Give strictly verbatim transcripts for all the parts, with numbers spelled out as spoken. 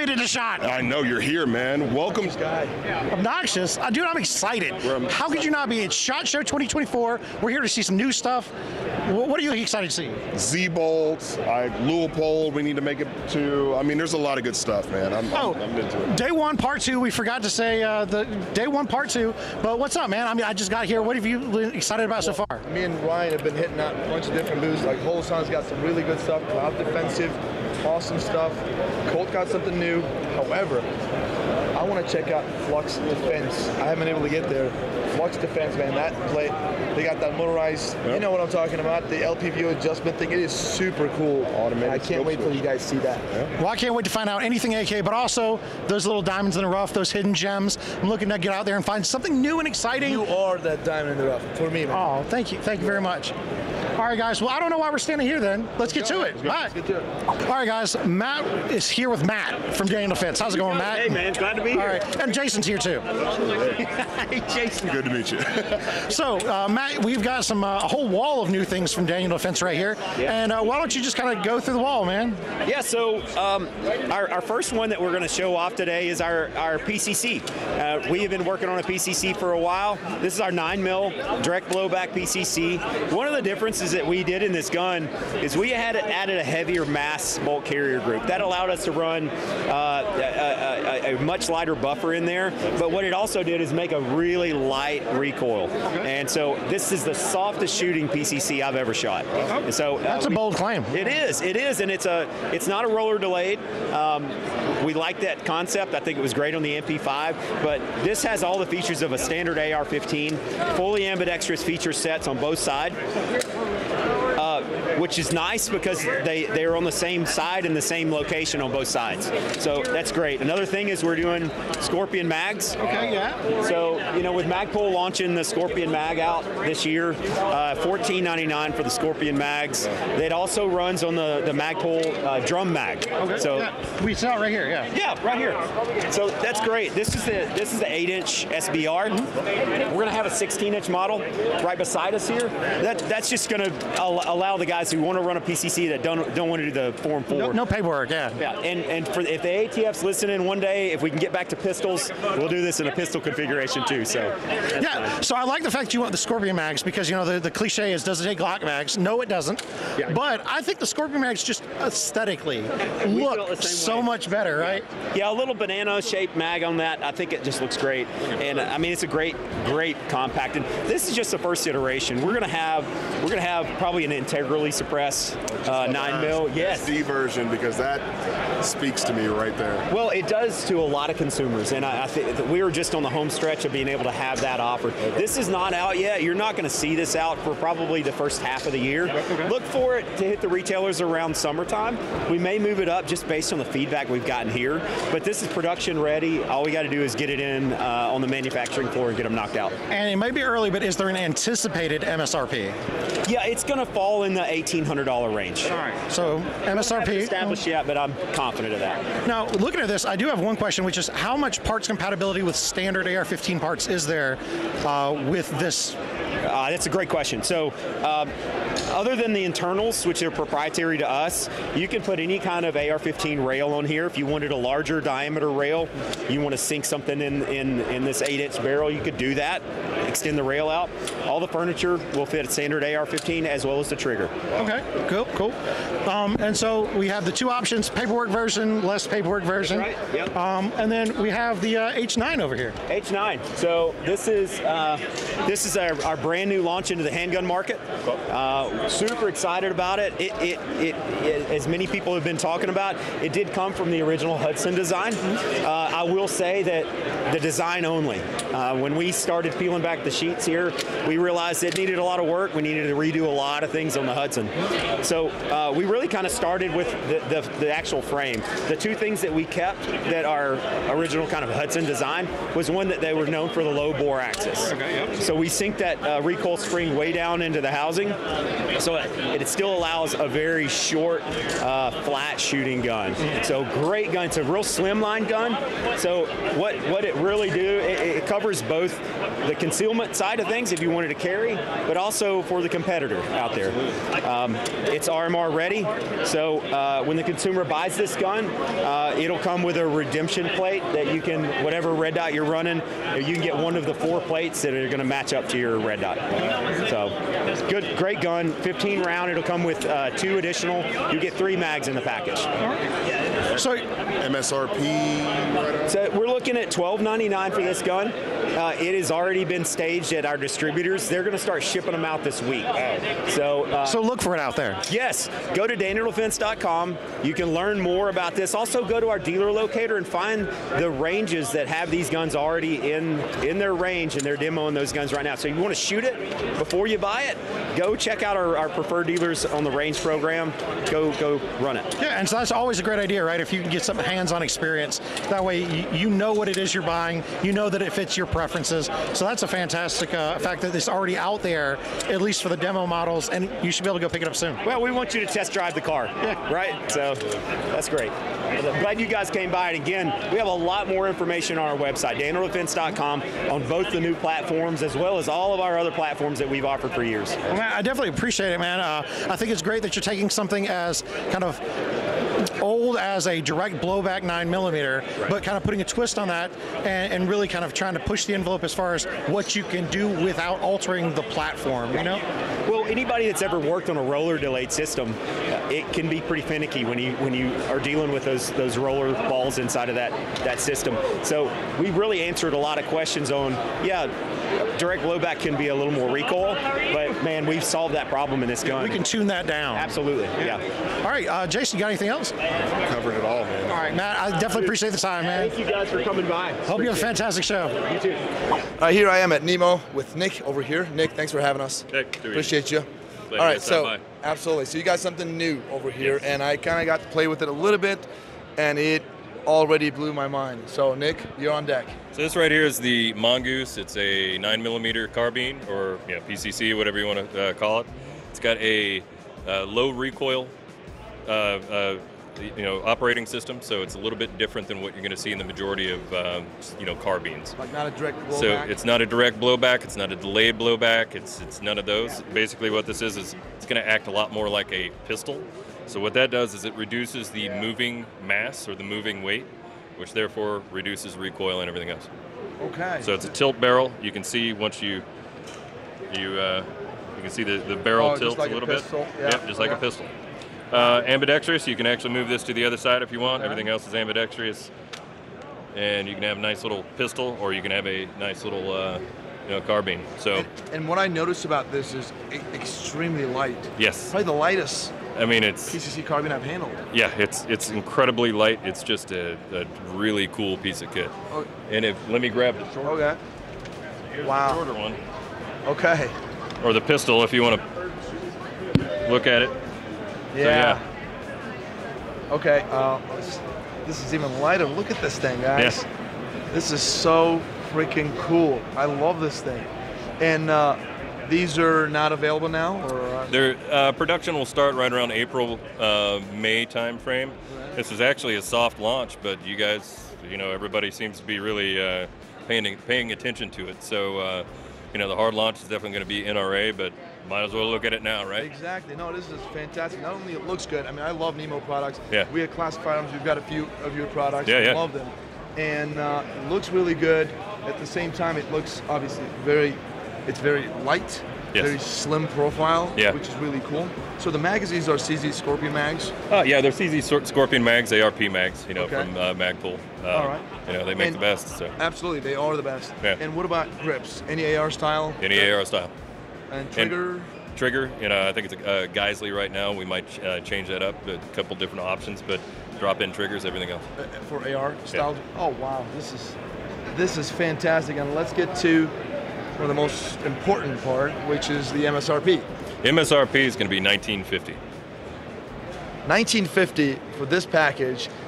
made it a shot. I know you're here, man. Welcome. Obnoxious. Uh, dude, I'm excited. How could you not be? It's SHOT Show twenty twenty-four. We're here to see some new stuff. What, what are you excited to see? Z-bolts, I Leupold, we need to make it to. I mean, there's a lot of good stuff, man. I'm, oh, I'm, I'm into it. Day one, part two. We forgot to say uh, the day one, part two. But what's up, man? I mean, I just got here. What have you been excited about well, so far? Me and Ryan have been hitting out a bunch of different booths. Like Holosun's got some really good stuff. Cloud Defensive, awesome stuff. Colt got something new. However, I want to check out Flux Defense. I haven't been able to get there. Flux Defense, man, that plate, they got that motorized, yep. You know what I'm talking about, the L P view adjustment thing. It is super cool. Automated. I can't wait till you guys see that. Yeah. Well, I can't wait to find out anything A K, but also those little diamonds in the rough, those hidden gems. I'm looking to get out there and find something new and exciting. You are that diamond in the rough for me, man. Oh, thank you. Thank you very much. All right, guys. Well, I don't know why we're standing here then. Let's get to it. All right. Let's get to it. All right, guys. Matt is here with Matt from Daniel Defense. How's it going, Matt? Hey, man. Glad to be here. All right. And Jason's here, too. Hey, Jason. Good to meet you. So, uh, Matt, we've got some uh, a whole wall of new things from Daniel Defense right here. Yeah. And uh, why don't you just kind of go through the wall, man? Yeah, so um, our, our first one that we're going to show off today is our, our P C C. Uh, we have been working on a P C C for a while. This is our nine mil direct blowback P C C. One of the differences that we did in this gun is we had added a heavier mass bolt carrier group. That allowed us to run uh, a, a, a much lighter buffer in there, but what it also did is make a really light recoil. Okay. And so this is the softest shooting P C C I've ever shot. And so uh, that's a we, bold claim. It is, it is, and it's a it's not a roller delayed. Um, we like that concept. I think it was great on the M P five, but this has all the features of a standard A R fifteen, fully ambidextrous feature sets on both sides. Uh, which is nice because they, they're on the same side and the same location on both sides. So that's great. Another thing is we're doing Scorpion mags. Okay, yeah. So, you know, with Magpul launching the Scorpion mag out this year, uh, fourteen ninety-nine for the Scorpion mags. It also runs on the, the Magpul uh, drum mag. Okay. So yeah. We saw it right here, yeah. Yeah, right here. So that's great. This is the this is the eight inch S B R. Mm-hmm. We're gonna have a sixteen inch model right beside us here. That that's just gonna allow the guys who want to run a P C C that don't don't want to do the Form four. No, no paperwork, yeah. Yeah, and and for if the A T F's listening one day, if we can get back to pistols, we'll do this in a pistol configuration too. So yeah, fine. So I like the fact you want the Scorpion mags because you know the, the cliche is does it take Glock mags? No, it doesn't. Yeah. But I think the Scorpion mags just aesthetically look so way. much better, right? Yeah, a little banana shaped mag on that. I think it just looks great, and I mean it's a great great compact. And this is just the first iteration. We're gonna have we're gonna have probably an integrally suppressed uh, nine mil. Yes, the version because that speaks to me right there. Well, it does to a lot of consumers, and I, I think we were just on the home stretch of being able to have that offered. Okay. This is not out yet. You're not going to see this out for probably the first half of the year. Okay. Look for it to hit the retailers around summertime. We may move it up just based on the feedback we've gotten here, but this is production ready. All we got to do is get it in uh, on the manufacturing floor and get them knocked out. And it may be early, but is there an anticipated M S R P? Yeah, it's going to fall in the eighteen hundred dollar range. All right. So M S R P. I haven't established yet, but I'm confident of that. Now, looking at this, I do have one question, which is how much parts compatibility with standard A R fifteen parts is there uh, with this? Uh, that's a great question. So, um, other than the internals, which are proprietary to us, you can put any kind of A R fifteen rail on here. If you wanted a larger diameter rail, you want to sink something in, in, in this eight inch barrel, you could do that, extend the rail out. All the furniture will fit a standard A R fifteen as well as the trigger. Okay, cool, cool. Um, and so we have the two options, paperwork version, less paperwork version. That's right, yep. Um, and then we have the uh, H nine over here. H nine. So this is uh, this is our, our brand new launch into the handgun market. Uh, super excited about it. It, it, it. it as many people have been talking about, it did come from the original Hudson design. Uh, I will say that the design only. Uh, when we started peeling back the sheets here, we realized it needed a lot of work. We needed to redo a lot of things on the Hudson. So uh, we really kind of started with the, the, the actual frame. The two things that we kept that our original kind of Hudson design was one that they were known for the low bore axis. Okay, yep. So we synced that uh, recoil spring way down into the housing, so it, it still allows a very short, uh, flat shooting gun. So great gun. It's a real slimline gun. So what what it really do, it, it covers both the concealment side of things if you wanted to carry, but also for the competitor out there. Um, it's R M R ready, so uh, when the consumer buys this gun, uh, it'll come with a redemption plate that you can, whatever red dot you're running, you can get one of the four plates that are going to match up to your red dot. So good, great gun, fifteen round. It'll come with uh, two additional. You get three mags in the package. So M S R P. So we're looking at twelve ninety-nine for this gun. Uh, it has already been staged at our distributors. They're going to start shipping them out this week. So, uh, so look for it out there. Yes, go to daniel defense dot com. You can learn more about this. Also, go to our dealer locator and find the ranges that have these guns already in in their range, and they're demoing those guns right now. So, you want to shoot it before you buy it? Go check out our, our preferred dealers on the range program. Go go run it. Yeah, and so that's always a great idea, right? If you can get some hands-on experience, that way you, you know what it is you're buying. You know that it fits your preferences. So that's a fantastic uh, fact that it's already out there, at least for the demo models, and you should be able to go pick it up soon. Well, we want you to test drive the car, yeah. right? So that's great. I'm glad you guys came by. And again, we have a lot more information on our website, daniel defense dot com, on both the new platforms as well as all of our other platforms that we've offered for years. Well, man, I definitely appreciate it, man. Uh, I think it's great that you're taking something as kind of old as a direct blowback nine millimeter, right, but kind of putting a twist on that and, and really kind of trying to push the envelope as far as what you can do without altering the platform, you know? Well, anybody that's ever worked on a roller delayed system, it can be pretty finicky when you when you are dealing with those those roller balls inside of that that system. So we really answered a lot of questions on, yeah, direct blowback can be a little more recoil, but man, we've solved that problem in this gun. We can tune that down. Absolutely, yeah. All right, uh, Jason, you got anything else? Covered it all, man. All right, Matt, I definitely appreciate the time, man. Thank you guys for coming by. Hope you have a fantastic show. You too. All right, here I am at NEMO with Nick over here. Nick, thanks for having us. Hey, appreciate you. Glad All you right, guys stopped so by. absolutely. So you got something new over here, Yes. and I kind of got to play with it a little bit, and it already blew my mind. So Nick, you're on deck. So this right here is the Mongoose. It's a nine millimeter carbine, or yeah, P C C, whatever you want to uh, call it. It's got a uh, low recoil, uh, uh, you know, operating system. So it's a little bit different than what you're going to see in the majority of, um, you know, carbines. Like not a direct blowback. So it's not a direct blowback. It's not a delayed blowback. It's it's none of those. Basically, what this is is it's going to act a lot more like a pistol. So what that does is it reduces the moving mass or the moving weight, which therefore reduces recoil and everything else. Okay. So it's a tilt barrel. You can see once you you uh, you can see the, the barrel Oh, tilts just like a little a bit. pistol. Yeah. Yep, just like Okay. a pistol. Uh, ambidextrous. You can actually move this to the other side if you want. Okay. Everything else is ambidextrous, and you can have a nice little pistol, or you can have a nice little uh, you know carbine. So And, and what I noticed about this is e- extremely light. yes, Probably the lightest I mean it's P C C carbine I've handled. yeah, it's it's incredibly light. It's just a, a really cool piece of kit. Oh, And if let me grab the short, okay. here's Wow. the shorter one, Okay. or the pistol if you want to look at it. Yeah. Okay. Uh, this, this is even lighter. Look at this thing, guys. Yes. This is so freaking cool. I love this thing. And uh, these are not available now, or uh, Their uh, production will start right around April, uh, May time frame. This is actually a soft launch, but you guys, you know, everybody seems to be really uh, paying paying attention to it. So, uh, you know, the hard launch is definitely going to be N R A, but might as well look at it now, right? Exactly. No, this is fantastic. Not only it looks good. I mean, I love NEMO products. Yeah. We at Classic Firearms, we've got a few of your products. Yeah, I yeah. love them. And uh, it looks really good. At the same time, it looks obviously very, it's very light, Yes. very slim profile, Yeah. which is really cool. So the magazines are C Z Scorpion mags. Uh, yeah, they're C Z Sor- Scorpion mags, A R P mags, you know, Okay. from uh, Magpul. Uh, All right. You know, they make And- the best, so. Absolutely, they are the best. Yeah. And what about grips? Any A R style? Any A R style. And trigger? Trigger, you know, I think it's a uh, Geisley right now. We might uh, change that up, a couple different options, but drop-in triggers, everything else. Uh, for A R style. Oh wow, this is this is fantastic. And let's get to one of the most important part, which is the M S R P. M S R P is going to be nineteen fifty. nineteen fifty for this package.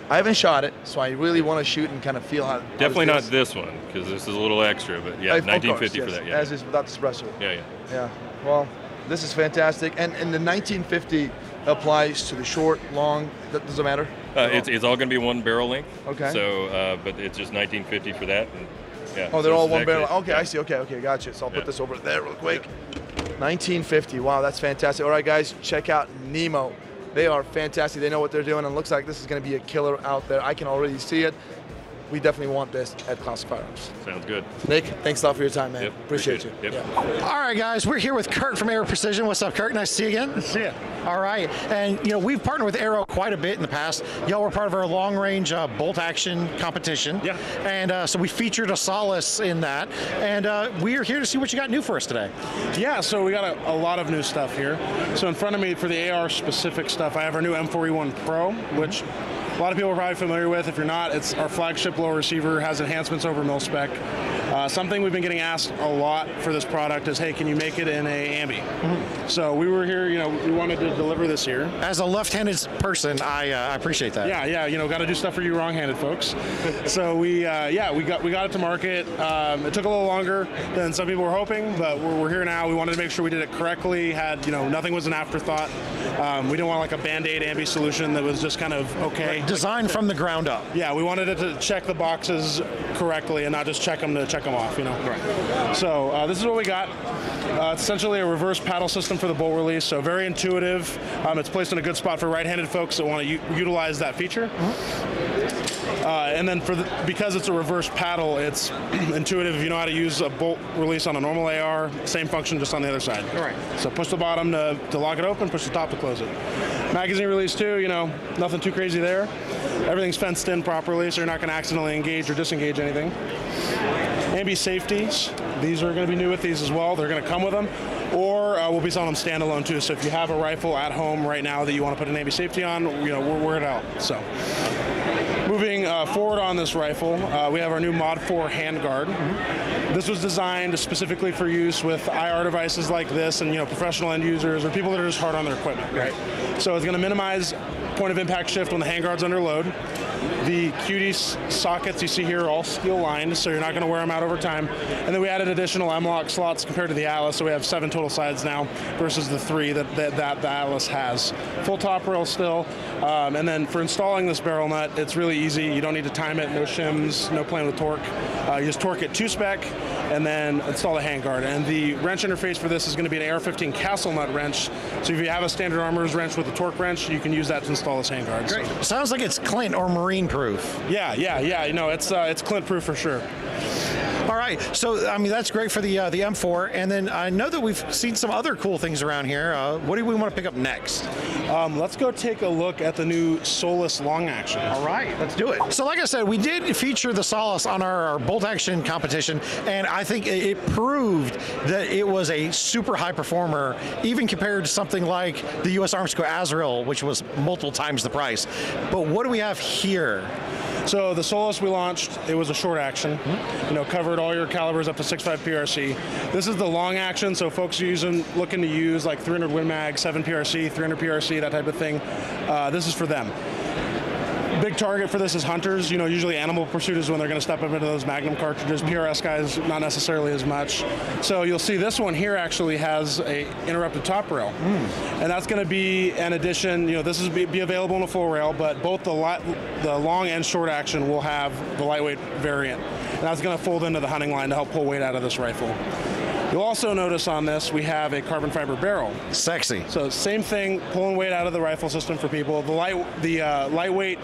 I haven't shot it, so I really want to shoot and kind of feel how. Definitely how not this one, because this is a little extra, but yeah, Of nineteen course, fifty yes, for that. Yeah, as is without the suppressor. yeah, yeah. Yeah. Well, this is fantastic, and and the nineteen fifty applies to the short, long. That doesn't matter. Uh, it's it's all going to be one barrel length. Okay. So, uh, but it's just nineteen fifty for that. And, yeah. Oh, they're so all this is one barrel. actually- Okay, yeah. I see. Okay, okay, gotcha. So I'll Yeah. put this over there real quick. nineteen fifty. Wow, that's fantastic. All right, guys, check out NEMO. They are fantastic. They know what they're doing, and it looks like this is going to be a killer out there. I can already see it. We definitely want this at Classic Firearms. Sounds good. Nick, thanks a lot for your time, man. Yep, appreciate, appreciate you. it. Yeah. All right, guys, we're here with Kurt from Aero Precision. What's up, Kurt? Nice to see you again. See ya. All right, and you know we've partnered with Aero quite a bit in the past. Y'all were part of our long-range uh, bolt-action competition. Yeah. And uh, so we featured a Solace in that, and uh, we are here to see what you got new for us today. Yeah, so we got a, a lot of new stuff here. So in front of me for the A R specific stuff, I have our new M four E one Pro, which a lot of people are probably familiar with. If you're not, it's our flagship low receiver, has enhancements over mil spec. Uh, something we've been getting asked a lot for this product is, hey, can you make it in a ambi? Mm-hmm. So we were here, you know, we wanted to deliver this here. As a left-handed person, I, uh, I appreciate that. Yeah, yeah, you know, got to do stuff for you wrong-handed folks. So we, uh, yeah, we got we got it to market. Um, it took a little longer than some people were hoping, but we're, we're here now. We wanted to make sure we did it correctly. Had, you know, nothing was an afterthought. Um, we didn't want like a Band-Aid ambi solution that was just kind of okay. Designed from the ground up. Yeah, we wanted it to check the boxes correctly and not just check them to check them off, you know. Right. So uh, this is what we got. Uh, it's essentially a reverse paddle system for the bolt release, so very intuitive. Um, it's placed in a good spot for right-handed folks that want to u- utilize that feature. Mm-hmm. Uh, and then for the, because it's a reverse paddle, it's intuitive if you know how to use a bolt release on a normal A R, same function just on the other side. All right. So push the bottom to, to lock it open, push the top to close it. Magazine release too, you know, nothing too crazy there. Everything's fenced in properly, so you're not going to accidentally engage or disengage anything. Ambi safeties, these are going to be new with these as well. They're going to come with them, or uh, we'll be selling them standalone too. So if you have a rifle at home right now that you want to put an ambi safety on, you know, we're, we're it out. So moving uh, forward on this rifle, uh, we have our new Mod four handguard. Mm-hmm. This was designed specifically for use with I R devices like this, and you know, professional end users or people that are just hard on their equipment, right? So it's going to minimize point of impact shift when the handguard's under load. The Q D sockets you see here are all steel lined, so you're not going to wear them out over time. And then we added additional M-LOK slots compared to the Atlas, so we have seven total sides now versus the three that, that, that the Atlas has. Full top rail still. Um, and then for installing this barrel nut, it's really easy. You don't need to time it, no shims, no playing with torque. Uh, you just torque it to spec and then install the handguard. And the wrench interface for this is going to be an A R fifteen castle nut wrench. So if you have a standard armorer's wrench with a torque wrench, you can use that to install this handguard. Great. So. Sounds like it's Clint or Marine proof. Yeah, yeah, yeah. You know, it's uh, it's Clint proof for sure. All right, so I mean that's great for the uh, the M four, and then I know that we've seen some other cool things around here. Uh, what do we want to pick up next? Um, let's go take a look at the new Solace long action. All right, let's do it. So like I said, we did feature the Solace on our, our bolt action competition, and I think it, it proved that it was a super high performer, even compared to something like the U S Arms Co. Azrael, which was multiple times the price. But what do we have here? So the Solace we launched, it was a short action, mm-hmm. you know, covered all your calibers up to six point five P R C. This is the long action, so folks are using, looking to use like three hundred Win Mag, seven P R C, three hundred P R C, that type of thing. Uh, this is for them. Big target for this is hunters. You know, usually animal pursuit is when they're going to step up into those Magnum cartridges. P R S guys, not necessarily as much. So you'll see this one here actually has a interrupted top rail, mm. and that's going to be an addition. You know, this is be, be available in a full rail, but both the light, the long and short action will have the lightweight variant, and that's going to fold into the hunting line to help pull weight out of this rifle. You'll also notice on this we have a carbon fiber barrel. Sexy. So same thing, pulling weight out of the rifle system for people. The light, the uh, lightweight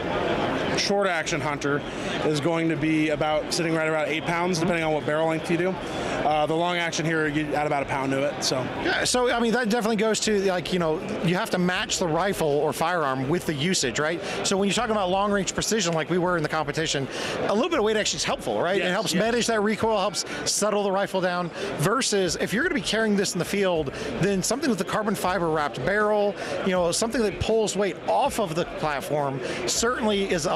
short action hunter is going to be about sitting right around eight pounds, depending on what barrel length you do. Uh, the long action here, you add about a pound to it. So yeah, so I mean that definitely goes to, like, you know, you have to match the rifle or firearm with the usage, right? So when you're talking about long range precision, like we were in the competition, a little bit of weight action is helpful, right? Yes, it helps yes. manage that recoil, helps settle the rifle down. Versus if you're going to be carrying this in the field, then something with the carbon fiber wrapped barrel, you know, something that pulls weight off of the platform certainly is a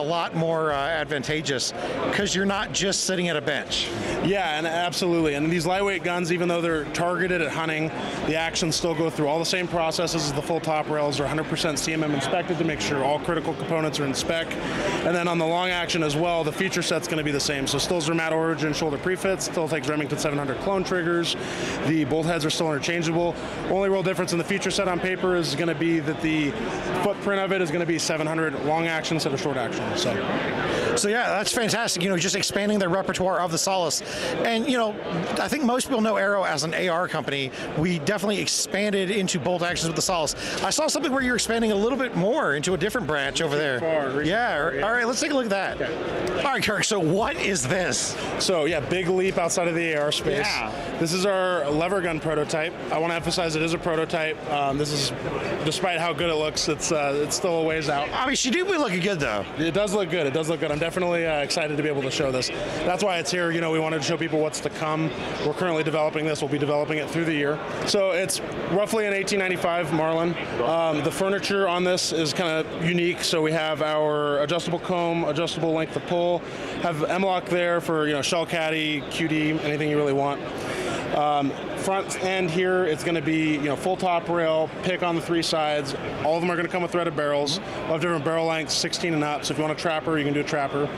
lot more uh, advantageous because you're not just sitting at a bench. Yeah, and absolutely. And these lightweight guns, even though they're targeted at hunting, the actions still go through all the same processes as the full top rails. Are one hundred percent C M M inspected to make sure all critical components are in spec. And then on the long action as well, the feature set's going to be the same. So still Zermatt Origin shoulder prefits, still takes Remington seven hundred clone triggers. The bolt heads are still interchangeable. Only real difference in the feature set on paper is going to be that the footprint of it is going to be seven hundred long action instead of short action. So. So yeah, that's fantastic. You know, just expanding their repertoire of the Solace. And you know, I think most people know Aero as an A R company. We definitely expanded into bolt actions with the Solace. I saw something where you're expanding a little bit more into a different branch over there. Far, yeah. All right, let's take a look at that. Okay. All right, Kirk. So what is this? So yeah, big leap outside of the A R space. Yeah. This is our lever gun prototype. I want to emphasize it is a prototype. Um, this is, despite how good it looks, it's uh, it's still a ways out. I mean, she do be looking good though. It does look good. It does look good. I'm definitely uh, excited to be able to show this. That's why it's here. You know, we wanted to show people what's to come. We're currently developing this. We'll be developing it through the year. So it's roughly an eighteen ninety-five Marlin. Um, the furniture on this is kind of unique. So we have our adjustable comb, adjustable length of pull, have M-lock there for, you know, shell caddy, Q D, anything you really want. Um, front end here, it's going to be, you know, full top rail, pick on the three sides. All of them are going to come with threaded barrels. We'll have different barrel lengths, sixteen and up. So if you want a trapper, you can do a trapper.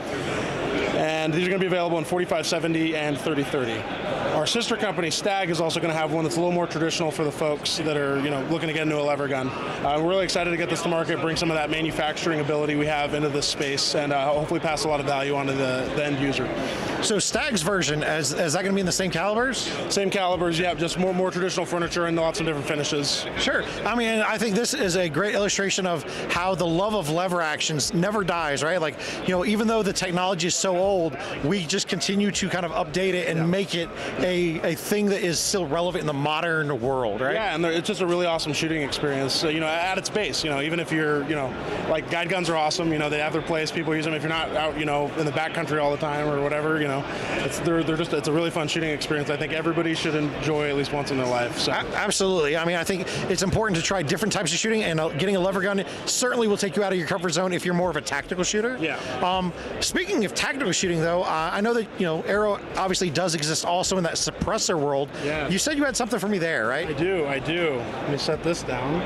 And these are going to be available in forty-five seventy and thirty thirty. Our sister company, Stag, is also going to have one that's a little more traditional for the folks that are, you know, looking to get into a lever gun. Uh, we're really excited to get this to market, bring some of that manufacturing ability we have into this space, and uh, hopefully pass a lot of value onto the, the end user. So Stag's version, is, is that going to be in the same calibers? Same calibers, yeah, just more more traditional furniture and lots of different finishes. Sure. I mean, I think this is a great illustration of how the love of lever actions never dies, right? Like, you know, even though the technology is so old, we just continue to kind of update it and yeah. make it a, a thing that is still relevant in the modern world, right? Yeah, and it's just a really awesome shooting experience, so, you know, at its base. You know, even if you're, you know, like guide guns are awesome, you know, they have their place, people use them. If you're not out, you know, in the backcountry all the time or whatever, you know, it's they're, they're just, it's a really fun shooting experience. I think everybody should enjoy at least once in their life. So. Absolutely. I mean, I think it's important to try different types of shooting, and uh, getting a lever gun certainly will take you out of your comfort zone if you're more of a tactical shooter. Yeah. Um, speaking of tactical shooting, though, uh, I know that, you know, Aero obviously does exist also in that suppressor world. Yeah. You said you had something for me there, right? I do, I do. Let me set this down.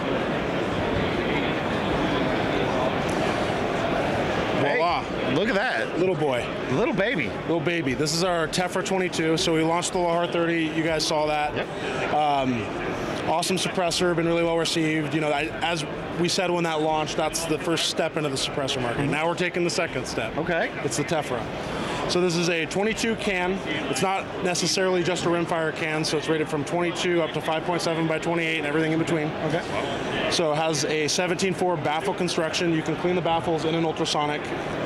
Voila. Hey, look at that. Little boy. Little baby. Little baby. This is our Tefra twenty-two. So we launched the L W R thirty. You guys saw that. Yep. Um, awesome suppressor, been really well received. You know, I, as we said when that launched, that's the first step into the suppressor market. Mm-hmm. Now we're taking the second step. Okay. It's the Tefra. So this is a twenty-two can. It's not necessarily just a rimfire can, so it's rated from twenty-two up to five point seven by twenty-eight and everything in between. Okay. So it has a seventeen four baffle construction. You can clean the baffles in an ultrasonic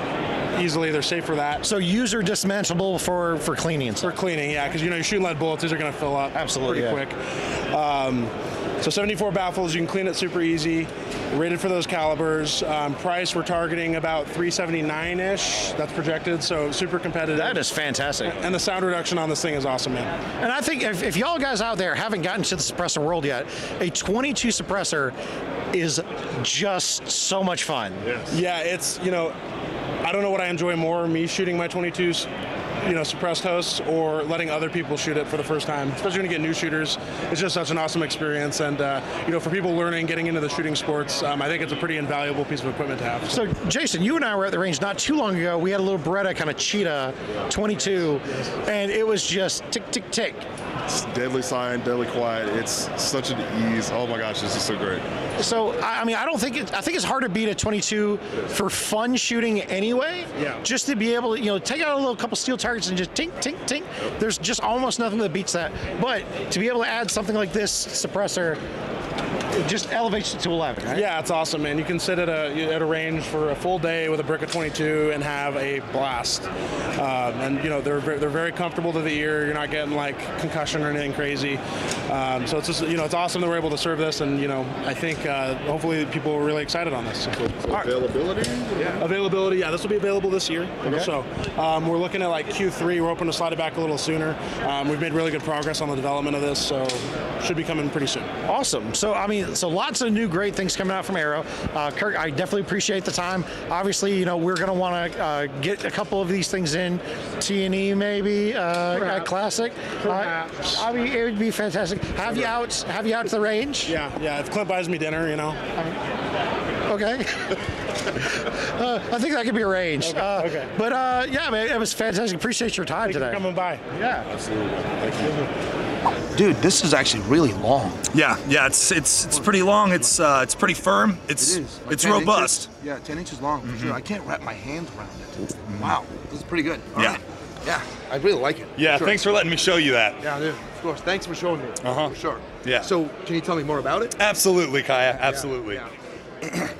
easily. They're safe for that. So user dismantleable for, for cleaning. For cleaning, yeah, because you know you're shooting lead bullets, these are going to fill up Absolutely, pretty yeah. quick. Um, so seventy-four baffles, you can clean it super easy. Rated for those calibers. Um, price, we're targeting about three seventy-nine-ish. That's projected, so super competitive. That is fantastic. And the sound reduction on this thing is awesome, man. And I think if, if y'all guys out there haven't gotten to the suppressor world yet, a twenty-two suppressor is just so much fun. Yes. Yeah, it's, you know, I don't know what I enjoy more, me shooting my twenty-twos, you know, suppressed hosts, or letting other people shoot it for the first time, especially when you get new shooters. It's just such an awesome experience, and uh, you know, for people learning, getting into the shooting sports, um, I think it's a pretty invaluable piece of equipment to have. So, Jason, you and I were at the range not too long ago. We had a little Beretta kind of Cheetah twenty-two, and it was just tick, tick, tick. It's deadly silent, deadly quiet. It's such an ease. Oh my gosh, this is so great. So, I mean, I don't think it, I think it's hard to beat a twenty-two for fun shooting anyway. Yeah. Just to be able to, you know, take out a little couple steel targets and just tink, tink, tink. Yep. There's just almost nothing that beats that. But to be able to add something like this suppressor, it just elevates it to eleven, right? Yeah, it's awesome, man. You can sit at a at a range for a full day with a brick of twenty-two and have a blast. Um, and you know, they're they're very comfortable to the ear. You're not getting like concussion or anything crazy. Um, so it's just, you know, it's awesome that we're able to serve this, and you know, I think uh, hopefully people are really excited on this. So. So availability? Yeah. Availability, yeah. This will be available this year. Okay. So um, we're looking at like Q three. We're hoping to slide it back a little sooner. Um, we've made really good progress on the development of this, so should be coming pretty soon. Awesome. So I mean, mean, so lots of new great things coming out from Aero. Uh, Kirk, I definitely appreciate the time. Obviously, you know, we're going to want to uh, get a couple of these things in T and E maybe uh, at Classic. Perhaps. Uh, I mean, it would be fantastic. Have you out? Have you out to the range? Yeah, yeah. If Clint buys me dinner, you know. Okay. uh, I think that could be arranged. Okay. Uh, okay. But uh, yeah, man, it was fantastic. Appreciate your time Thank you today. for coming by. Yeah. Absolutely. Thank you. Dude, this is actually really long. Yeah, yeah, it's it's it's pretty long. It's uh, it's pretty firm. It's It is. Like it's ten robust. Inches, yeah, ten inches long for sure. I can't wrap my hands around it. Wow, this is pretty good. All Yeah. right. Yeah, I really like it. Yeah, Sure. thanks for letting me show you that. Yeah, dude. Of course. Thanks for showing me. Uh-huh. For sure. Yeah. So, can you tell me more about it? Absolutely, Kaya. Absolutely. Yeah.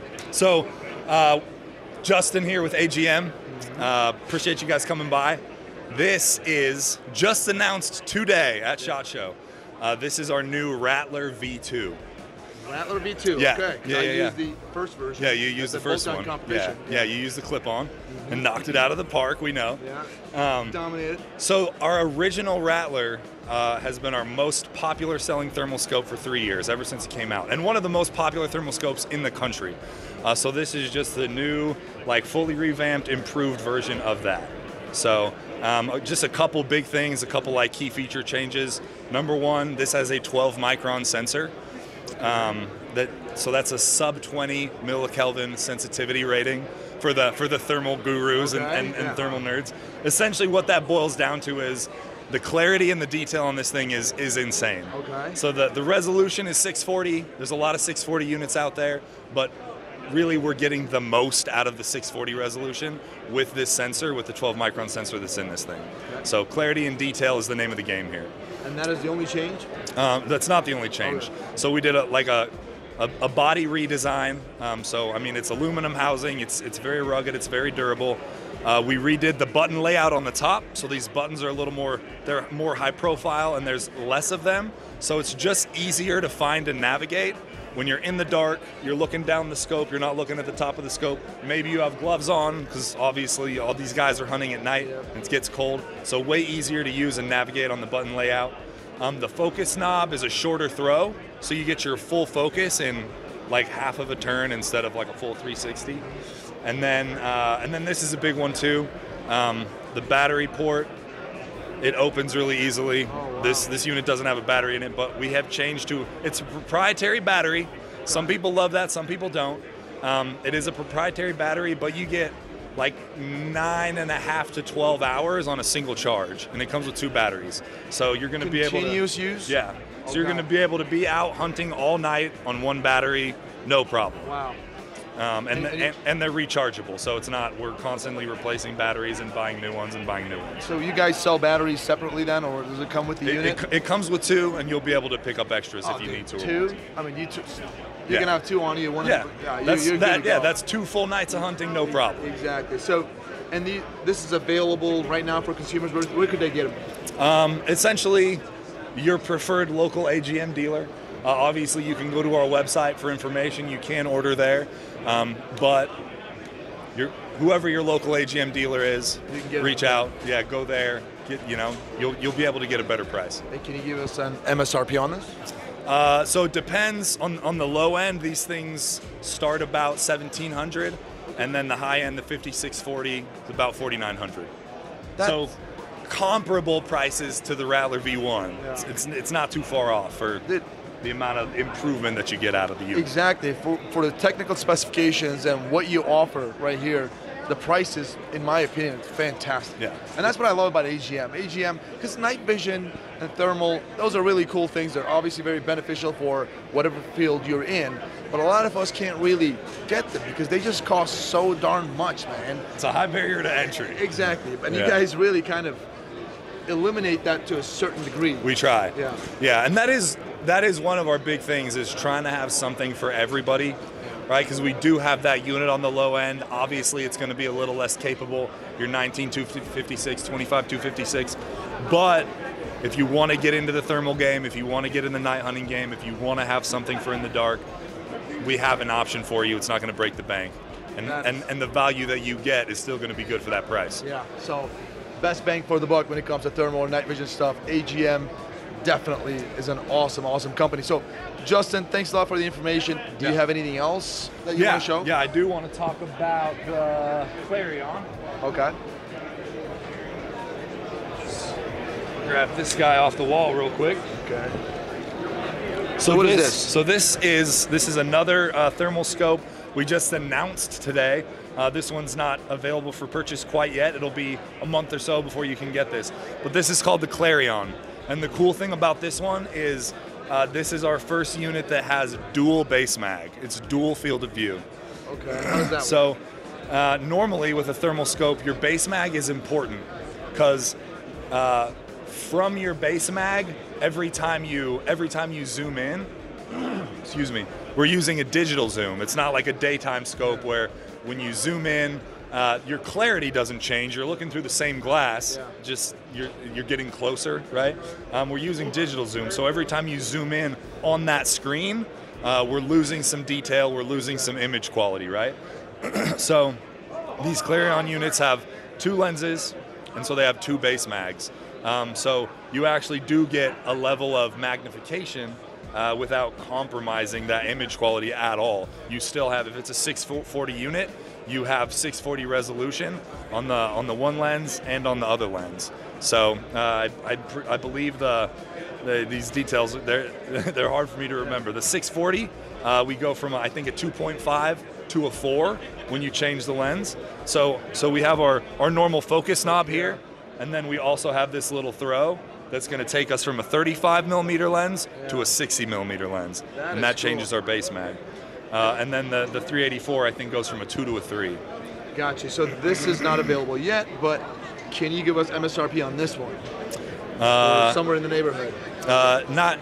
So, uh, Justin here with A G M. Uh, appreciate you guys coming by. This is just announced today at SHOT Show. Uh, this is our new Rattler V two. Rattler V two. Yeah. Okay. Yeah, I yeah, yeah. used the first version. Yeah, you used the That's first bolt-on one. Yeah. competition. yeah, you used the clip-on and knocked it out of the park. We know. Yeah. Um, Dominated. So our original Rattler uh, has been our most popular selling thermal scope for three years, ever since it came out, and one of the most popular thermal scopes in the country. Uh, so this is just the new, like, fully revamped, improved version of that. So um, just a couple big things, a couple like key feature changes. Number one, this has a twelve micron sensor. Um, that so that's a sub twenty millikelvin sensitivity rating for the for the thermal gurus Okay, and, and, yeah. and thermal nerds. Essentially, what that boils down to is the clarity and the detail on this thing is is insane. Okay. So the the resolution is six forty. There's a lot of six forty units out there, but really we're getting the most out of the six forty resolution with this sensor, with the twelve micron sensor that's in this thing. Okay. So clarity and detail is the name of the game here. And that is the only change? Um, that's not the only change. Okay. So we did a, like a, a, a body redesign. Um, so I mean, it's aluminum housing. It's it's very rugged. It's very durable. Uh, we redid the button layout on the top. So these buttons are a little more, they're more high profile and there's less of them. So it's just easier to find and navigate. When you're in the dark, you're looking down the scope, you're not looking at the top of the scope. Maybe you have gloves on, because obviously all these guys are hunting at night and it gets cold. So way easier to use and navigate on the button layout. Um, the focus knob is a shorter throw, so you get your full focus in like half of a turn instead of like a full three sixty. And then, uh, and then this is a big one too. Um, the battery port, it opens really easily. Oh, wow. This this unit doesn't have a battery in it, but we have changed to, it's a proprietary battery. Some people love that, some people don't. Um, it is a proprietary battery, but you get like nine and a half to twelve hours on a single charge, and it comes with two batteries. So you're going to be able to Continuous use? Yeah. So you're Okay. going to be able to be out hunting all night on one battery, no problem. Wow. Um, and, And- and you- and, and they're rechargeable, so it's not, we're constantly replacing batteries and buying new ones and buying new ones. So you guys sell batteries separately then, or does it come with the It, unit? it, it comes with two, and you'll be able to pick up extras Oh, if you dude, need to. Two? I mean, you two, you Yeah. can have two on you. One Yeah, yeah you, that's, you're good that, to yeah, go. that's two full nights of hunting, no problem. Exactly. So, and the, this is available right now for consumers. Where, where could they get them? Um, essentially, your preferred local A G M dealer. Uh, obviously, you can go to our website for information. You can order there, um, but your, whoever your local A G M dealer is, You can get reach it. out. Yeah, go there. Get, you know, you'll you'll be able to get a better price. Hey, can you give us an M S R P on this? Uh, so it depends on on the low end. These things start about seventeen hundred, and then the high end, the fifty-six forty, is about forty-nine hundred. So comparable prices to the Rattler V one. Yeah. It's, it's it's not too far off for Did- the amount of improvement that you get out of the unit. Exactly. For, for the technical specifications and what you offer right here, the price is, in my opinion, it's fantastic. Yeah. And that's what I love about A G M. A G M, because night vision and thermal, those are really cool things. They're obviously very beneficial for whatever field you're in. But a lot of us can't really get them because they just cost so darn much, man. It's a high barrier to entry. Exactly. And you Yeah. guys really kind of eliminate that to a certain degree. We try. Yeah. Yeah, and that is that is one of our big things, is trying to have something for everybody, right? Because we do have that unit on the low end. Obviously, it's going to be a little less capable. Your nineteen two fifty-six, twenty-five two fifty-six, but if you want to get into the thermal game, if you want to get in the night hunting game, if you want to have something for in the dark, we have an option for you. It's not going to break the bank, and That's- and and the value that you get is still going to be good for that price. Yeah, so best bang for the buck when it comes to thermal or night vision stuff. A G M, definitely is an awesome, awesome company. So, Justin, thanks a lot for the information. Do Yeah. you have anything else that you yeah, want to show? Yeah, I do want to talk about the Clarion. Okay. Grab this guy off the wall real quick. Okay. So what this, is this? So this is this is another uh, thermal scope we just announced today. Uh, this one's not available for purchase quite yet. It'll be a month or so before you can get this. But this is called the Clarion. And the cool thing about this one is uh, this is our first unit that has dual base mag. It's dual field of view. Okay. How does that So uh, normally with a thermal scope, your base mag is important because uh, from your base mag, every time you every time you zoom in, excuse me, we're using a digital zoom. It's not like a daytime scope where when you zoom in, uh, your clarity doesn't change. You're looking through the same glass, Yeah. just you're you're getting closer, right? Um, we're using digital zoom, so every time you zoom in on that screen, uh, we're losing some detail, we're losing some image quality, right? So these Clarion units have two lenses, and so they have two base mags. Um, so you actually do get a level of magnification uh, without compromising that image quality at all. You still have, if it's a six forty unit, you have six forty resolution on the on the one lens and on the other lens. So uh, I, I, I believe the, the these details, they're they're hard for me to remember. The six forty, uh, we go from I think a two point five to a four when you change the lens. So so we have our our normal focus knob here, and then we also have this little throw that's going to take us from a thirty-five millimeter lens yeah. to a sixty millimeter lens, that and that cool. changes our base mag. Uh, and then the, the three eighty-four, I think, goes from a two to a three. Gotcha. So this is not available yet, but can you give us M S R P on this one? Uh, or somewhere in the neighborhood. Uh, not.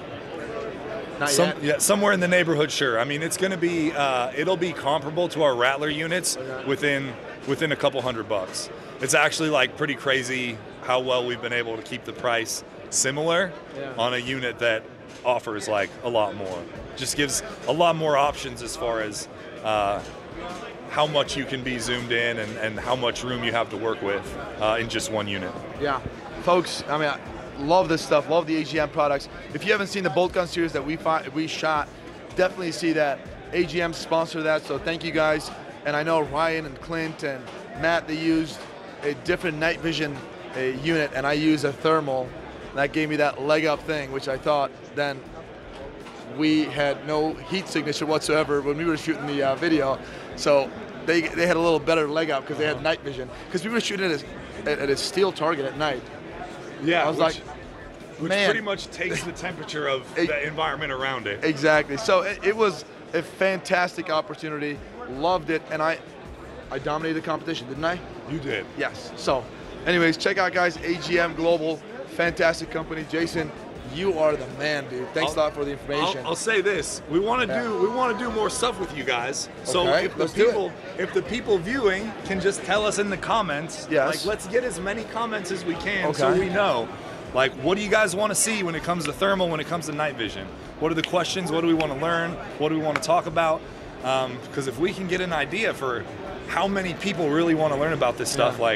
Not Some, yet. yeah, somewhere in the neighborhood, sure. I mean, it's going to be, uh, it'll be comparable to our Rattler units Okay. within within a couple hundred bucks. It's actually like pretty crazy how well we've been able to keep the price similar Yeah. on a unit that offers like a lot more. Just gives a lot more options as far as uh, how much you can be zoomed in and, and how much room you have to work with uh, in just one unit. Yeah, folks. I mean, I love this stuff. Love the A G M products. If you haven't seen the bolt gun series that we fi- we shot, definitely see that. A G M sponsor that. So thank you guys. And I know Ryan and Clint and Matt, they used a different night vision uh, unit, and I use a thermal. That gave me that leg up thing, which I thought then we had no heat signature whatsoever when we were shooting the uh, video. So they they had a little better leg up because they had night vision. Because we were shooting at a, at a steel target at night. Yeah, I was which, like, which man. pretty much takes the temperature of It- the environment around it. Exactly. So it, it was a fantastic opportunity. Loved it, and I I dominated the competition, didn't I? You did. Yes. So, anyways, check out guys, A G M Global, fantastic company. Jason, you are the man, dude. Thanks I'll- a lot for the information. I'll, I'll say this: we want to Yeah. do we want to do more stuff with you guys. So Okay, if the let's do it. people if the people viewing can just tell us in the comments, Yes. like let's get as many comments as we can, so Okay. we know. Like, what do you guys want to see when it comes to thermal? When it comes to night vision, what are the questions? What do we want to learn? What do we want to talk about? Because if we can get an idea for how many people really want to learn about this stuff, Yeah. like,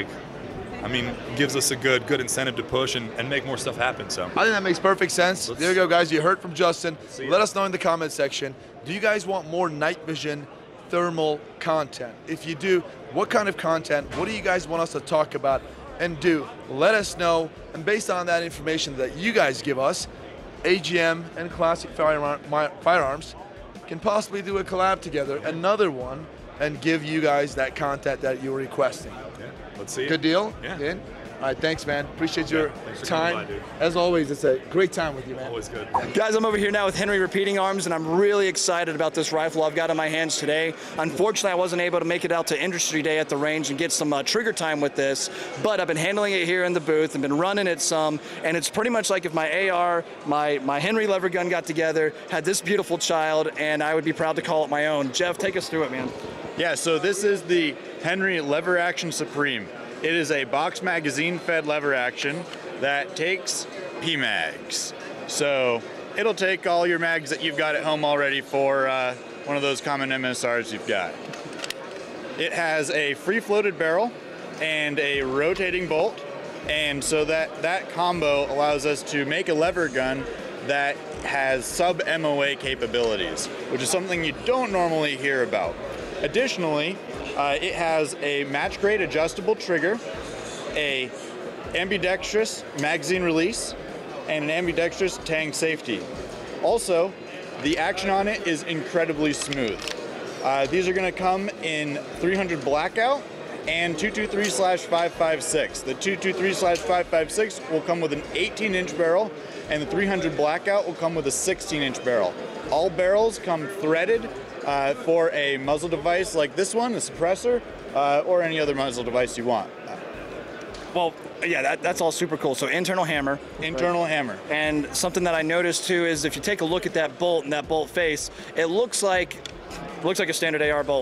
I mean, gives us a good good incentive to push and, and make more stuff happen. So. I think that makes perfect sense. Let's- There you go, guys. You heard from Justin. See ya. Let us know in the comment section. Do you guys want more night vision thermal content? If you do, what kind of content? What do you guys want us to talk about and do? Let us know. And based on that information that you guys give us, A G M and Classic Firearm, my, Firearms can possibly do a collab together, another one, and give you guys that content that you were requesting. Yeah, let's see. it. Good deal? Yeah. In? All right, thanks, man. Appreciate your Yeah, thanks for coming time. by, dude. As always, it's a great time with you, man. Always good. Guys, I'm over here now with Henry Repeating Arms, and I'm really excited about this rifle I've got in my hands today. Unfortunately, I wasn't able to make it out to Industry Day at the range and get some uh, trigger time with this, but I've been handling it here in the booth and been running it some, and it's pretty much like if my A R, my, my Henry lever gun got together, had this beautiful child, and I would be proud to call it my own. Jeff, take us through it, man. Yeah, so this is the Henry Lever Action Supreme. It is a box magazine fed lever action that takes P mags. So it'll take all your mags that you've got at home already for uh, one of those common M S Rs you've got. It has a free floated barrel and a rotating bolt And so that, that combo allows us to make a lever gun that has sub-M O A capabilities, which is something you don't normally hear about. Additionally, uh, it has a match-grade adjustable trigger, a ambidextrous magazine release, and an ambidextrous tang safety. Also, the action on it is incredibly smooth. Uh, these are going to come in three hundred blackout and two twenty-three slash five five six. The two twenty-three slash five five six will come with an eighteen inch barrel, and the three hundred blackout will come with a sixteen inch barrel. All barrels come threaded uh, for a muzzle device like this one, a suppressor, uh, or any other muzzle device you want. Well, yeah, that, that's all super cool. So internal hammer. Internal right? hammer. And something that I noticed too is if you take a look at that bolt and that bolt face, it looks like looks like a standard A R bolt.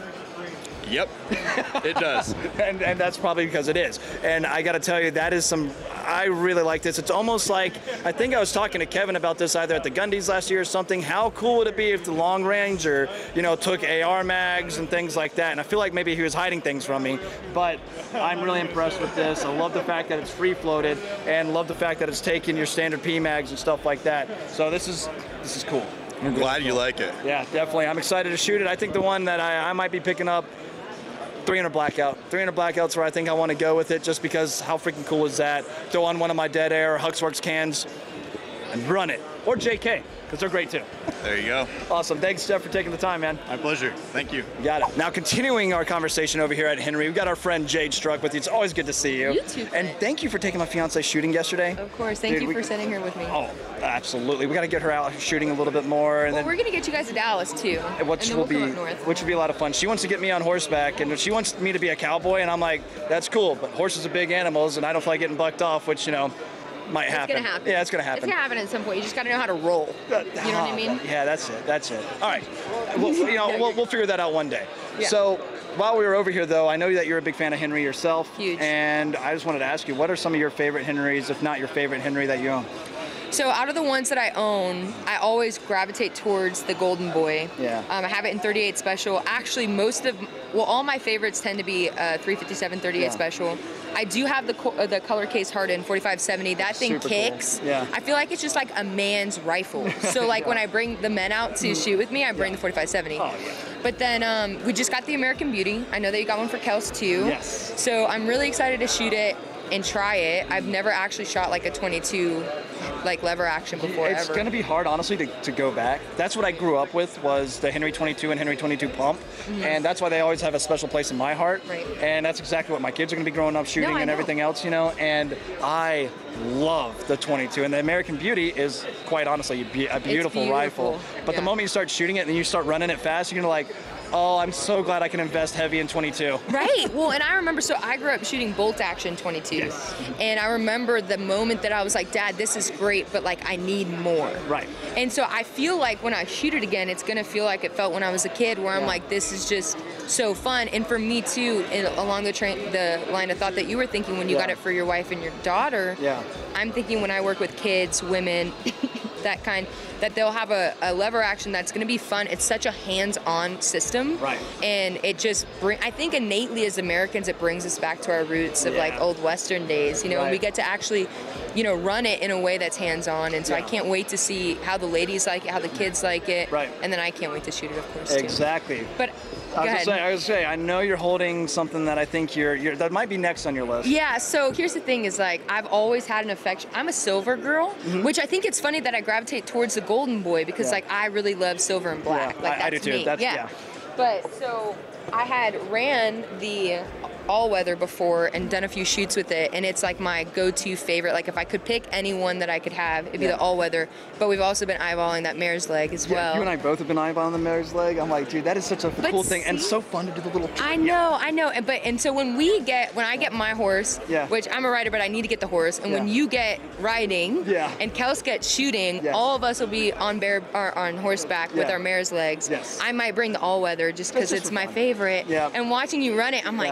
Yep, it does. and, and that's probably because it is. And I got to tell you, that is some, I really like this. It's almost like, I think I was talking to Kevin about this either at the Gundies last year or something. How cool would it be if the long range or, you know, took A R mags and things like that? And I feel like maybe he was hiding things from me. But I'm really impressed with this. I love the fact that it's free floated and love the fact that it's taking your standard P mags and stuff like that. So this is, this is cool. I'm glad you like it. Yeah, definitely. I'm excited to shoot it. I think the one that I, I might be picking up, three hundred blackout. three hundred blackouts where I think I want to go with it just because how freaking cool is that? Throw on one of my Dead Air Huxworks cans and run it. Or J K, because they're great too. There you go. Awesome. Thanks, Jeff, for taking the time, man. My pleasure. Thank you. You got it. Now, continuing our conversation over here at Henry, we've got our friend Jade Struck with you. It's always good to see you. You too. And thank you for taking my fiance shooting yesterday. Of course. Thank Dude, you we, for sitting here with me. Oh, absolutely. We got to get her out shooting a little bit more. And well, then, we're going to get you guys to Dallas, too. Which and will then we'll be, come up north. which will be a lot of fun. She wants to get me on horseback, and she wants me to be a cowboy, and I'm like, that's cool, but horses are big animals, and I don't feel like getting bucked off, which, you know, might happen. It's gonna happen. Yeah, it's gonna happen. It's gonna happen at some point. You just gotta know how to roll. You know what I mean? Yeah, that's it. That's it. All right. Well, you know, we'll, we'll figure that out one day. Yeah. So while we were over here, though, I know that you're a big fan of Henry yourself. Huge. And I just wanted to ask you, what are some of your favorite Henrys, if not your favorite Henry that you own? So out of the ones that I own, I always gravitate towards the Golden Boy. Yeah. Um, I have it in thirty-eight Special. Actually, most of, well, all my favorites tend to be uh, three fifty-seven thirty-eight Yeah. Special. I do have the co uh, the color case hardened forty-five seventy. That thing Super kicks. cool. Yeah. I feel like it's just like a man's rifle. So like when I bring the men out to shoot with me, I bring Yeah. the forty-five seventy. Oh, yeah. But then um, we just got the American Beauty. I know that you got one for Kels too. Yes. So I'm really excited to shoot it and try it. I've never actually shot like a twenty-two like lever action before It's ever. going to be hard, honestly, to, to go back. That's what I grew up with, was the Henry twenty-two and Henry twenty-two pump. Mm-hmm. And that's why they always have a special place in my heart. Right. And that's exactly what my kids are going to be growing up shooting No, I and know. everything else, you know. And I love the twenty-two. And the American Beauty is, quite honestly, a be- a beautiful, beautiful, rifle. But yeah. the moment you start shooting it and then you start running it fast, you're going to like, oh, I'm so glad I can invest heavy in twenty-two. Right. Well, and I remember, so I grew up shooting bolt action twenty-two. Yes. And I remember the moment that I was like, Dad, this is great, but like I need more. Right. And so I feel like when I shoot it again, it's going to feel like it felt when I was a kid, where I'm Yeah. like, this is just so fun. And for me too, in, along the train, the line of thought that you were thinking when you Yeah. got it for your wife and your daughter, Yeah. I'm thinking when I work with kids, women, that kind, that they'll have a, a lever action that's going to be fun. It's such a hands-on system. Right. And it just bring, I think innately as Americans, it brings us back to our roots of Yeah. like old Western days, you know, and we Right. get to actually, you know, run it in a way that's hands-on. And so I Yeah. can't wait to see how the ladies like it, how the kids like it. Right. And then I can't wait to shoot it, of course, too. Exactly. But I go was gonna ahead. say, I was gonna say, I know you're holding something that I think you're, you're that might be next on your list. Yeah, so here's the thing is like, I've always had an affection. I'm a silver girl, which I think it's funny that I gravitate towards the Golden Boy because Mm-hmm. Yeah. like I really love silver and black. Yeah, like I- I that's do too. me. That's- yeah. yeah. But so I had ran the all-weather before and done a few shoots with it, and it's like my go-to favorite. Like if I could pick any one that I could have, it'd be Yeah. the all-weather. But we've also been eyeballing that mare's leg as Yeah, well. you and I both have been eyeballing the mare's leg. I'm like, dude, that is such a But cool thing, and see- so fun to do the little. I know, I know, and but and so when we get when I get my horse, Yeah. which I'm a rider, but I need to get the horse, and when Yeah. you get riding, Yeah. and Kels gets shooting, Yeah. all of us will be on bear or on horseback with Yeah. our mare's legs. Yes. I might bring the all weather just because just it's for my fun. favorite. Yeah. And watching you run it, I'm Yeah. like, damn,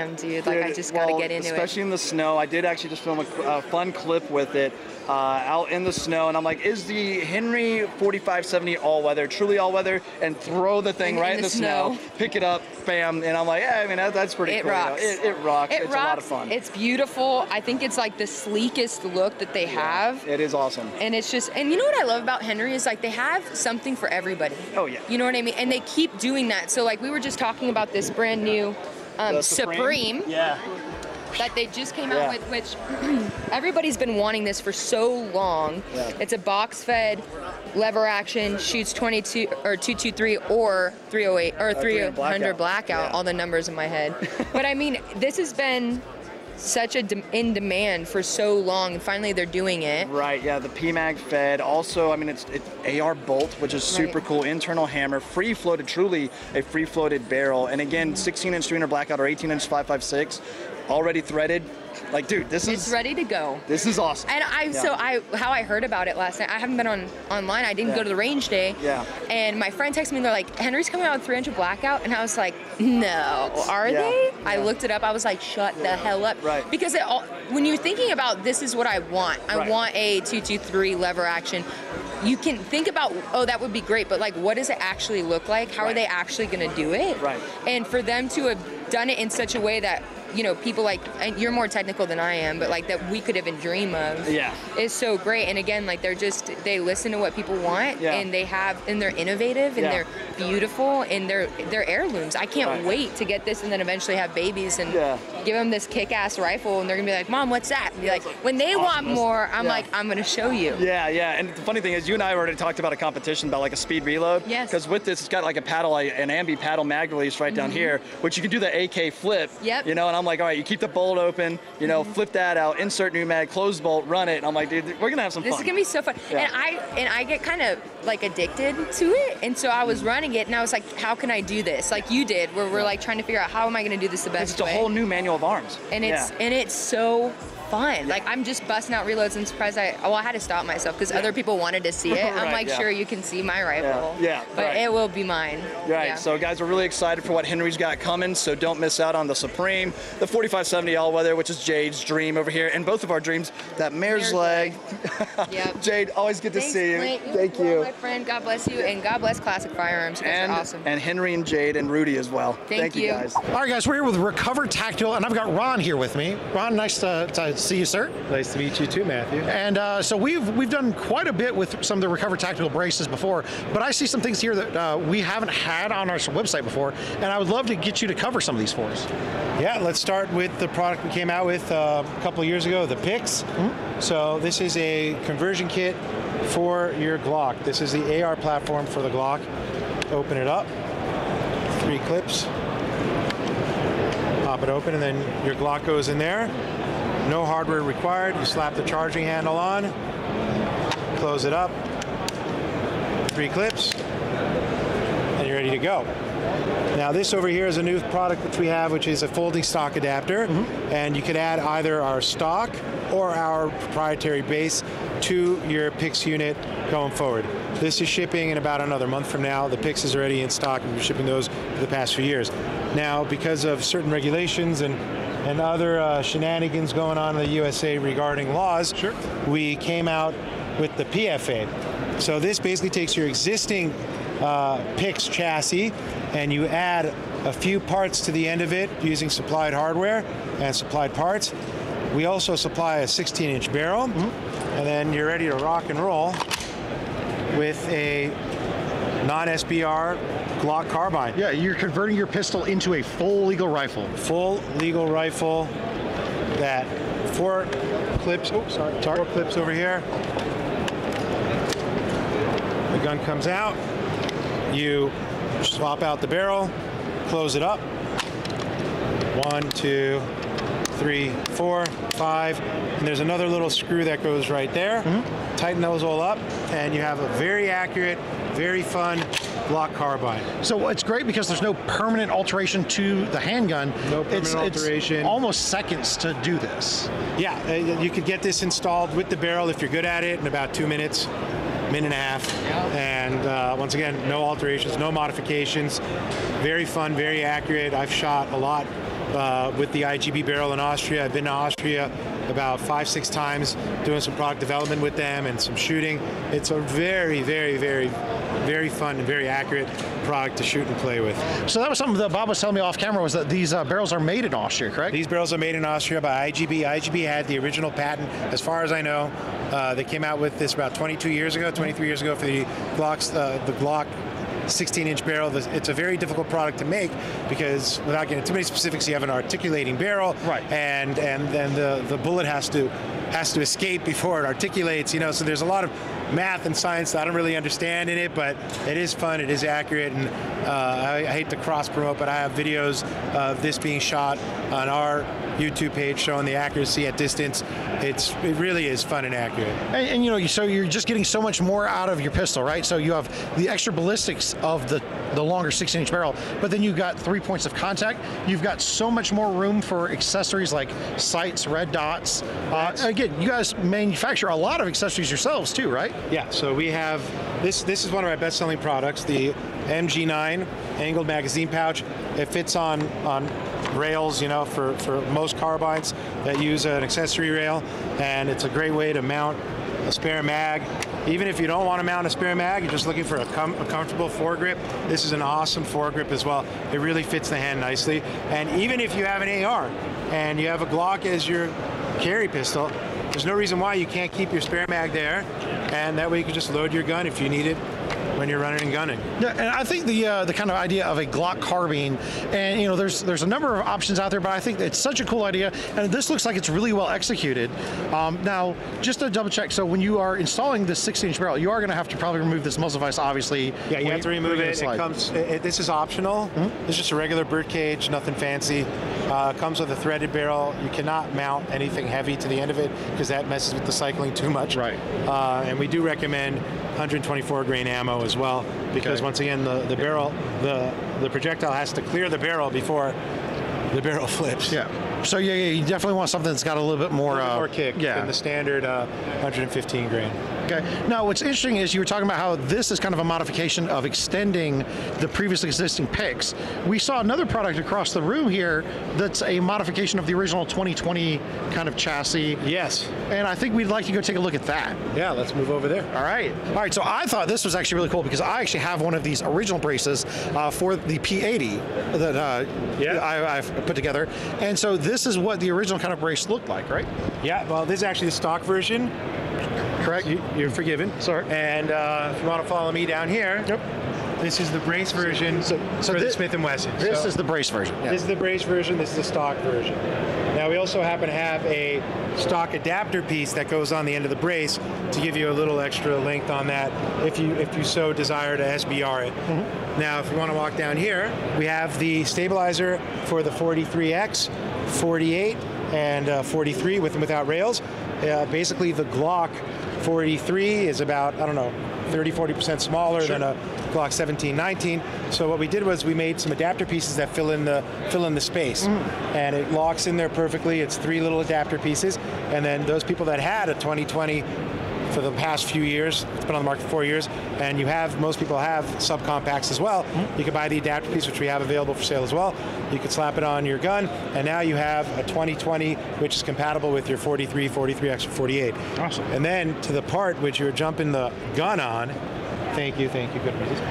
fun, dude. Like, Dude, I just got to well, get into especially it. Especially in the snow. I did actually just film a, a fun clip with it uh, out in the snow, and I'm like, is the Henry forty-five seventy all-weather truly all-weather? And throw the thing In- right in in the the snow, snow. pick it up, bam, and I'm like, yeah, I mean, that, that's pretty It cool. you know. rocks. It, it rocks. It it's rocks. a lot of fun. It's beautiful. I think it's like the sleekest look that they have. It is awesome. And it's just, and you know what I love about Henry is like they have something for everybody. Oh, yeah. You know what I mean? And they keep doing that. So like we were just talking about this brand new um, The Supreme. Yeah. That they just came Yeah. out with, which everybody's been wanting this for so long. Yeah. It's a box-fed, lever action, shoots twenty-two or two twenty-three or three oh eight or three hundred blackout. blackout. Yeah. All the numbers in my head. But I mean, this has been such a de- in demand for so long, and finally they're doing it. Right, yeah, the P MAG fed. Also, I mean, it's, it's A R bolt, which is super Right. cool. Internal hammer, free floated, truly a free floated barrel. And again, sixteen inch three hundred blackout or eighteen inch five five six, already threaded. Like, dude, this is It's ready to go. this is awesome. And I, Yeah. so I, how I heard about it last night, I haven't been on online. I didn't Yeah. go to the range day. Yeah. And my friend texted me, they're like, Henry's coming out with three hundred blackout. And I was like, no, are Yeah. they? I Yeah. looked it up. I was like, shut the hell up. Right. Because it all, when you're thinking about this is what I want, I Right. want a two twenty-three lever action. You can think about, oh, that would be great, but like, what does it actually look like? How are Right. they actually going to do it? Right. And for them to have done it in such a way that, you know, people like, and you're more technical than I am, but like that we could even dream of. Yeah. Is so great. And again, like they're just, they listen to what people want, Yeah. and they have, and they're innovative, and Yeah. they're beautiful, and they're they're heirlooms. I can't Right. wait to get this and then eventually have babies and Yeah. give them this kick-ass rifle, and they're gonna be like, Mom, what's that? And be like, when they want more, I'm Yeah. like, I'm gonna show you. Yeah, yeah, and the funny thing is, you and I already talked about a competition about like a speed reload. Yes. Because with this, it's got like a paddle, like, an ambi paddle mag release right down Mhm. here, which you can do the A K flip. Yep. You know, and I'm like, all right, you keep the bolt open, you know, flip that out, insert new mag, close bolt, run it, and I'm like, dude, we're gonna have some This fun. is gonna be so fun. Yeah. And I and I get kind of like addicted to it. And so I was running it and I was like, how can I do this? Like you did, where we're like trying to figure out how am I gonna do this the best It's a way. whole new manual of arms. And it's yeah. and it's so fun. Like I'm just busting out reloads and surprised I well I had to stop myself because other people wanted to see it. I'm Right, like, yeah. sure, you can see my rifle. Yeah, yeah, But right. it will be mine. Right, Yeah. so guys, we're really excited for what Henry's got coming, so don't miss out on the Supreme, the forty-five seventy all-weather, which is Jade's dream over here, and both of our dreams, that mare's, Mare's leg. Yep. Jade, always good to Thanks, see you. Clint. Thank as well, you. my friend. God bless you, and God bless Classic Firearms. You guys And, are awesome. and Henry and Jade and Rudy as well. Thank you you. guys. All right, guys, we're here with Recover Tactical, and I've got Ron here with me. Ron, nice to, to see you, sir. Nice to meet you too, Matthew. And uh, so we've we've done quite a bit with some of the Recover Tactical braces before, but I see some things here that uh, we haven't had on our website before, and I would love to get you to cover some of these for us. Yeah, let's start with the product we came out with uh, a couple of years ago, the P I X. Mm-hmm. So this is a conversion kit for your Glock. This is the A R platform for the Glock. Open it up, three clips. Pop it open, and then your Glock goes in there. No hardware required. You slap the charging handle on, close it up, three clips, and you're ready to go. Now this over here is a new product which we have, which is a folding stock adapter, mm-hmm. and you could add either our stock or our proprietary base to your P I X unit going forward. This is shipping in about another month from now. The P I X is already in stock, and we've been shipping those for the past few years. Now, because of certain regulations and and other uh, shenanigans going on in the U S A regarding laws, sure. we came out with the P F A. So this basically takes your existing uh, P I X chassis and you add a few parts to the end of it using supplied hardware and supplied parts. We also supply a sixteen inch barrel, mm-hmm. and then you're ready to rock and roll with a non-S B R Glock carbine. Yeah, you're converting your pistol into a full legal rifle. Full legal rifle. That four clips. Oh, sorry. Four clips over here. The gun comes out. You swap out the barrel, close it up. One, two, three, four, five, and there's another little screw that goes right there. Mm-hmm. Tighten those all up, and you have a very accurate, very fun Glock carbine. So it's great because there's no permanent alteration to the handgun. No permanent it's, alteration. It's almost seconds to do this. Yeah, uh, you could get this installed with the barrel if you're good at it in about two minutes, minute and a half. Yeah. And uh, once again, no alterations, no modifications. Very fun, very accurate. I've shot a lot uh, with the I G B barrel in Austria. I've been to Austria about five, six times doing some product development with them and some shooting. It's a very, very, very, very fun and very accurate product to shoot and play with. So that was something that Bob was telling me off camera, was that these uh, barrels are made in Austria, correct? These barrels are made in Austria by I G B. I G B had the original patent, as far as I know. Uh, they came out with this about twenty-two years ago, twenty-three years ago for the Glocks, uh, the Glock sixteen inch barrel. It's a very difficult product to make because, without getting too many specifics, you have an articulating barrel, right? And and then the the bullet has to has to escape before it articulates. You know, so there's a lot of math and science that I don't really understand in it, but it is fun, it is accurate, and uh, I, I hate to cross promote, but I have videos of this being shot on our YouTube page showing the accuracy at distance. It's it really is fun and accurate. And, and you know, so you're just getting so much more out of your pistol, right? So you have the extra ballistics of the the longer sixteen inch barrel, but then you've got three points of contact. You've got so much more room for accessories like sights, red dots. Uh, again, you guys manufacture a lot of accessories yourselves too, right? Yeah. So we have this. This is one of my best-selling products, the M G nine angled magazine pouch. It fits on on rails, you know, for for most carbines that use an accessory rail, and it's a great way to mount a spare mag. Even if you don't want to mount a spare mag, you're just looking for a, com a comfortable foregrip, this is an awesome foregrip as well. It really fits the hand nicely. And even if you have an A R and you have a Glock as your carry pistol, there's no reason why you can't keep your spare mag there, and that way you can just load your gun if you need it when you're running and gunning. Yeah, and I think the uh, the kind of idea of a Glock carbine, and you know, there's there's a number of options out there, but I think it's such a cool idea, and this looks like it's really well executed. Um, now, just to double check, so when you are installing this sixteen inch barrel, you are going to have to probably remove this muzzle vise, obviously. Yeah, you have to remove it. It comes. It, this is optional. Mm-hmm. It's just a regular bird cage, nothing fancy. Uh, comes with a threaded barrel. You cannot mount anything heavy to the end of it because that messes with the cycling too much. Right. Uh, and we do recommend one twenty-four grain ammo as well, because okay. once again the, the barrel, the the projectile has to clear the barrel before the barrel flips. Yeah. So yeah, yeah you definitely want something that's got a little bit more, a little bit more uh, kick yeah. than the standard uh, one fifteen grain. Okay. Now, what's interesting is you were talking about how this is kind of a modification of extending the previously existing picks. We saw another product across the room here that's a modification of the original twenty twenty kind of chassis. Yes. And I think we'd like to go take a look at that. Yeah, let's move over there. All right. All right, so I thought this was actually really cool because I actually have one of these original braces uh, for the P eighty that uh, yeah. I, I've put together. And so this is what the original kind of brace looked like, right? Yeah, well, this is actually the stock version. Correct. You, you're forgiven. Sorry. And uh, if you want to follow me down here, yep. This is the brace version so, so for this, the Smith and Wesson. This so is the brace version. Yeah. This is the brace version. This is the stock version. Now we also happen to have a stock adapter piece that goes on the end of the brace to give you a little extra length on that if you if you so desire to S B R it. Mm-hmm. Now, if you want to walk down here, we have the stabilizer for the forty-three X, forty-eight, and uh, forty-three with and without rails. Uh, basically, the Glock forty-three is about, I don't know, thirty, forty percent smaller sure. than a Glock seventeen, nineteen. So what we did was we made some adapter pieces that fill in the fill in the space, mm. and it locks in there perfectly. It's three little adapter pieces, and then those people that had a twenty twenty for the past few years, it's been on the market for four years, and you have, most people have subcompacts as well. Mm. You can buy the adapter piece, which we have available for sale as well. You can slap it on your gun, and now you have a twenty twenty, which is compatible with your forty-three, forty-three X, or forty-eight. Awesome. And then to the part which you're jumping the gun on, thank you, thank you, good resistance.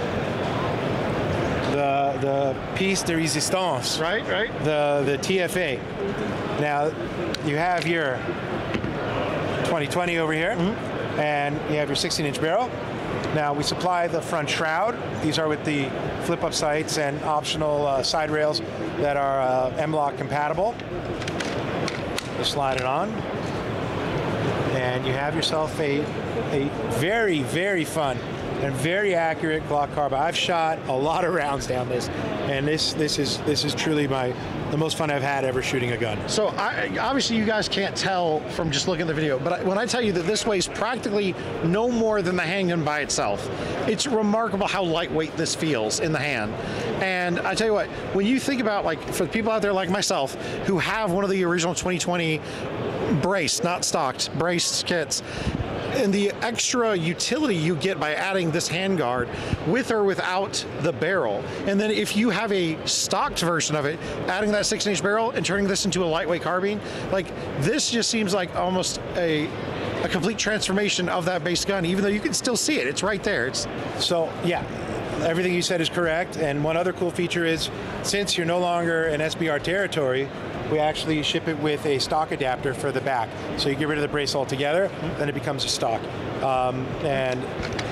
The, the piece de resistance. Right, right. The, the T F A. Now, you have your twenty twenty over here, mm-hmm. and you have your sixteen inch barrel. Now, we supply the front shroud. These are with the flip-up sights and optional uh, side rails that are uh, M-LOK compatible. Just slide it on, and you have yourself a, a very, very fun and very accurate Glock carbine. I've shot a lot of rounds down this, and this this is this is truly my the most fun I've had ever shooting a gun. So I, obviously you guys can't tell from just looking at the video, but I, when I tell you that this weighs practically no more than the handgun by itself, it's remarkable how lightweight this feels in the hand. And I tell you what, when you think about, like, for the people out there like myself who have one of the original twenty twenty brace, not stocked, braced kits, and the extra utility you get by adding this handguard with or without the barrel. And then if you have a stocked version of it, adding that sixteen inch barrel and turning this into a lightweight carbine, like this just seems like almost a a complete transformation of that base gun, even though you can still see it. It's right there. It's so, yeah, everything you said is correct. And one other cool feature is, since you're no longer in S B R territory, we actually ship it with a stock adapter for the back. So you get rid of the brace altogether, then it becomes a stock. Um, and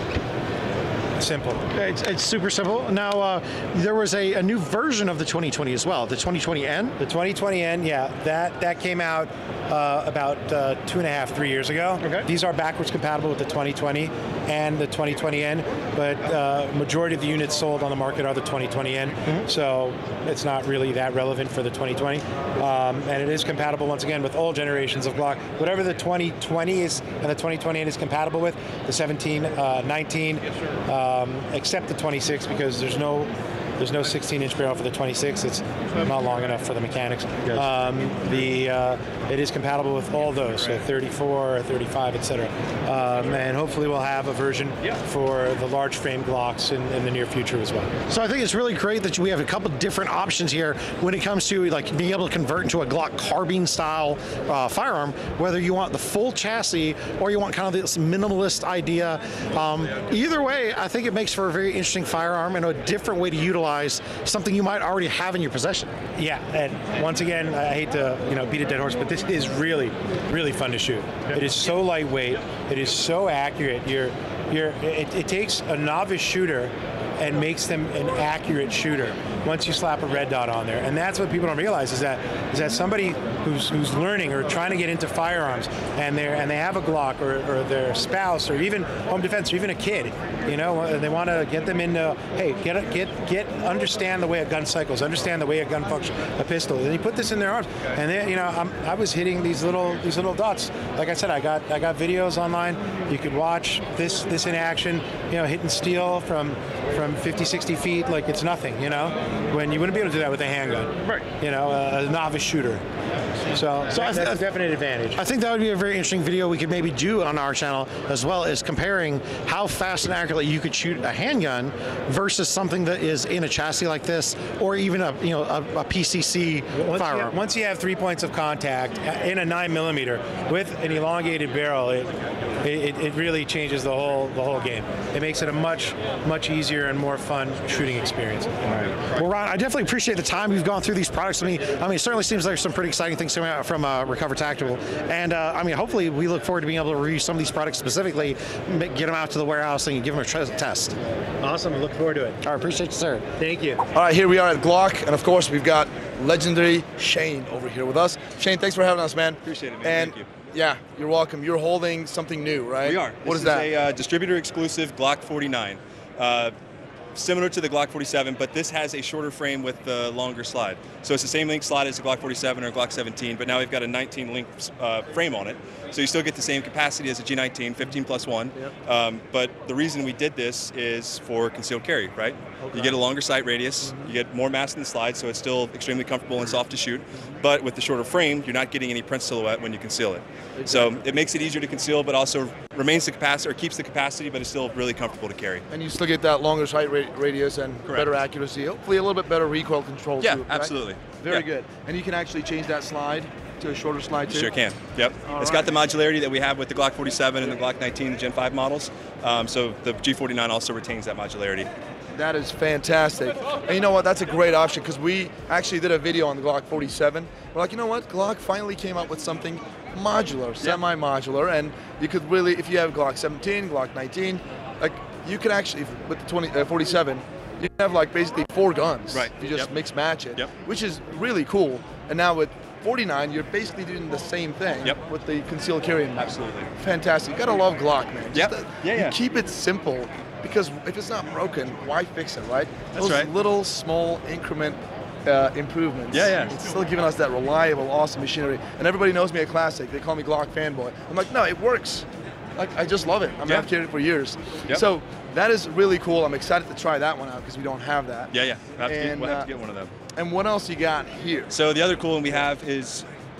simple. It's, it's super simple. Now, uh, there was a, a new version of the twenty twenty as well, the twenty twenty N. The twenty twenty N, yeah, that, that came out uh, about uh, two and a half, three years ago. Okay. These are backwards compatible with the twenty twenty and the twenty twenty N, but uh, majority of the units sold on the market are the twenty twenty N, mm-hmm. so it's not really that relevant for the twenty twenty. Um, and it is compatible, once again, with all generations of Glock. Whatever the twenty twenty is and the twenty twenty N is compatible with, the seventeen, uh, nineteen, um, except the twenty-six, because there's no There's no sixteen inch barrel for the twenty-six. It's not long enough for the mechanics. Um, the uh, it is compatible with all those, so thirty-four, thirty-five, et cetera. Um, and hopefully we'll have a version for the large frame Glocks in, in the near future as well. So I think it's really great that we have a couple different options here when it comes to like being able to convert into a Glock carbine style uh, firearm, whether you want the full chassis or you want kind of this minimalist idea. Um, either way, I think it makes for a very interesting firearm and a different way to utilize something you might already have in your possession. Yeah, and once again, I hate to you know beat a dead horse, but this is really, really fun to shoot. Yep. It is so lightweight. It is so accurate. You're, you're. It, it takes a novice shooter and makes them an accurate shooter once you slap a red dot on there. And that's what people don't realize is that is that somebody who's who's learning or trying to get into firearms and they and they have a Glock or, or their spouse or even home defense or even a kid, you know, they want to get them into, hey, get a, get get understand the way a gun cycles, understand the way a gun functions, a pistol. And you put this in their arms, and they, you know, I'm, I was hitting these little these little dots. Like I said, I got I got videos online. You could watch this this in action, you know, hitting steel from from fifty, sixty feet like it's nothing, you know, when you wouldn't be able to do that with a handgun. Right. You know, a, a novice shooter. So, so that, that's a definite advantage. I think that would be a very interesting video we could maybe do on our channel as well, as comparing how fast and accurately you could shoot a handgun versus something that is in a chassis like this, or even a you know a, a P C C once firearm. You have, once you have three points of contact in a nine millimeter with an elongated barrel, it, it it really changes the whole the whole game. It makes it a much much easier and more fun shooting experience. All right. Well, Ron, I definitely appreciate the time you've gone through these products to me. I mean, it certainly seems like there's some pretty exciting things coming out from uh, Recover Tactical, and uh, I mean, hopefully we look forward to being able to review some of these products specifically, get them out to the warehouse and give them a test. Awesome. I look forward to it. All right, appreciate you, sir. Thank you. All right, here we are at Glock, and of course we've got legendary Shane over here with us. Shane, thanks for having us, man. Appreciate it, man. And Thank you. Yeah, you're welcome. You're holding something new, right? We are. What this is that? This is a uh, distributor exclusive Glock forty-nine. Uh, similar to the Glock forty-seven, but this has a shorter frame with the longer slide. So it's the same link slide as the Glock forty-seven or Glock seventeen, but now we've got a nineteen link uh, frame on it. So you still get the same capacity as a G nineteen, fifteen plus one. Yep. Um, but the reason we did this is for concealed carry, right? Okay. You get a longer sight radius, mm-hmm. you get more mass in the slide, so it's still extremely comfortable and soft to shoot. Mm-hmm. But with the shorter frame, you're not getting any print silhouette when you conceal it. Exactly. So it makes it easier to conceal, but also remains the capacity, or keeps the capacity, but it's still really comfortable to carry. And you still get that longer sight ra radius and Correct. Better accuracy, hopefully a little bit better recoil control yeah, too. Yeah, absolutely. Right? Very yeah. good. And you can actually change that slide to a shorter slide too? Sure can, yep. All it's right. got the modularity that we have with the Glock forty-seven and the Glock nineteen, the Gen five models. Um, so the G forty-nine also retains that modularity. That is fantastic. And you know what, that's a great option, because we actually did a video on the Glock forty-seven. We're like, you know what, Glock finally came up with something modular, semi-modular, and you could really, if you have Glock seventeen, Glock nineteen, like you can actually, with the twenty, uh, forty-seven, you have like basically four guns. Right. You just yep. mix match it, yep. which is really cool. And now with forty-nine, you're basically doing the same thing yep. with the concealed carry. Absolutely. Fantastic. You gotta love Glock, man. Yep. Just, uh, yeah, yeah. You keep it simple, because if it's not broken, why fix it, right? That's Those right. little, small increment uh, improvements. Yeah, yeah. It's still giving us that reliable, awesome machinery. And everybody knows me at Classic. They call me Glock fanboy. I'm like, no, it works. Like, I just love it. I mean, yeah. I've carried it for years. Yep. So that is really cool. I'm excited to try that one out, because we don't have that. Yeah, yeah. We'll have, to, and, get, we'll have uh, to get one of them. And what else you got here? So the other cool one we have is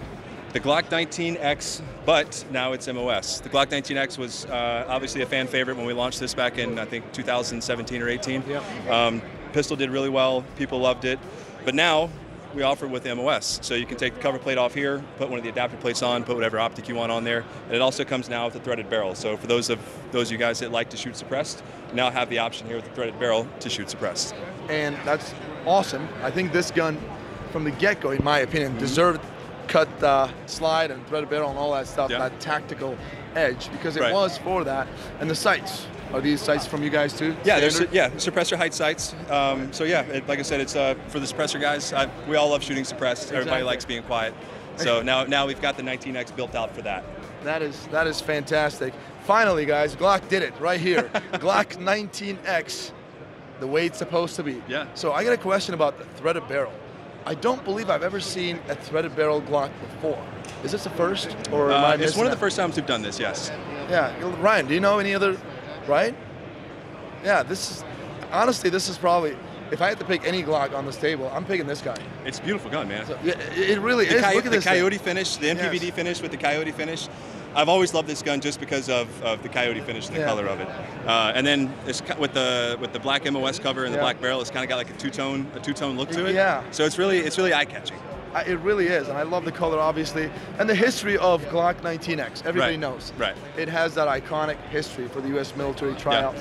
The Glock nineteen X, but now it's M O S. The Glock nineteen X was uh, obviously a fan favorite when we launched this back in, I think, two thousand seventeen or eighteen. Yep. Um, pistol did really well. People loved it. But now we offer it with M O S. So you can take the cover plate off here, put one of the adapter plates on, put whatever optic you want on there. And it also comes now with a threaded barrel. So for those of those of you guys that like to shoot suppressed, you now have the option here with the threaded barrel to shoot suppressed. And that's awesome. I think this gun, from the get-go, in my opinion, mm-hmm. deserved cut uh, slide and threaded barrel and all that stuff, yeah. that tactical edge, because it right. was for that. And the sights, are these sights from you guys too? Yeah, there's yeah suppressor height sights. Um, so yeah, it, like I said, it's uh, for the suppressor guys. I, we all love shooting suppressed. Exactly. Everybody likes being quiet. So now now we've got the nineteen X built out for that. That is that is fantastic. Finally, guys, Glock did it right here. Glock nineteen X, the way it's supposed to be. Yeah. So I got a question about the threaded barrel. I don't believe I've ever seen a threaded barrel Glock before. Is this the first, or am uh, I It's one of the that? first times we've done this, yes. Yeah, Ryan, do you know any other, right? Yeah, this is, honestly, this is probably, if I had to pick any Glock on this table, I'm picking this guy. It's a beautiful gun, man. So, yeah, it really the is. Coy Look at the this coyote thing. finish, the M P V D yes. finish with the coyote finish. I've always loved this gun just because of, of the coyote finish and the yeah. color of it. Uh, and then it's with the with the black M O S cover and the yeah. black barrel, it's kind of got like a two-tone a two-tone look to it. Yeah. So it's really it's really eye-catching. I, it really is, and I love the color, obviously, and the history of Glock nineteen X. Everybody right. knows. Right. It has that iconic history for the U S military tryout.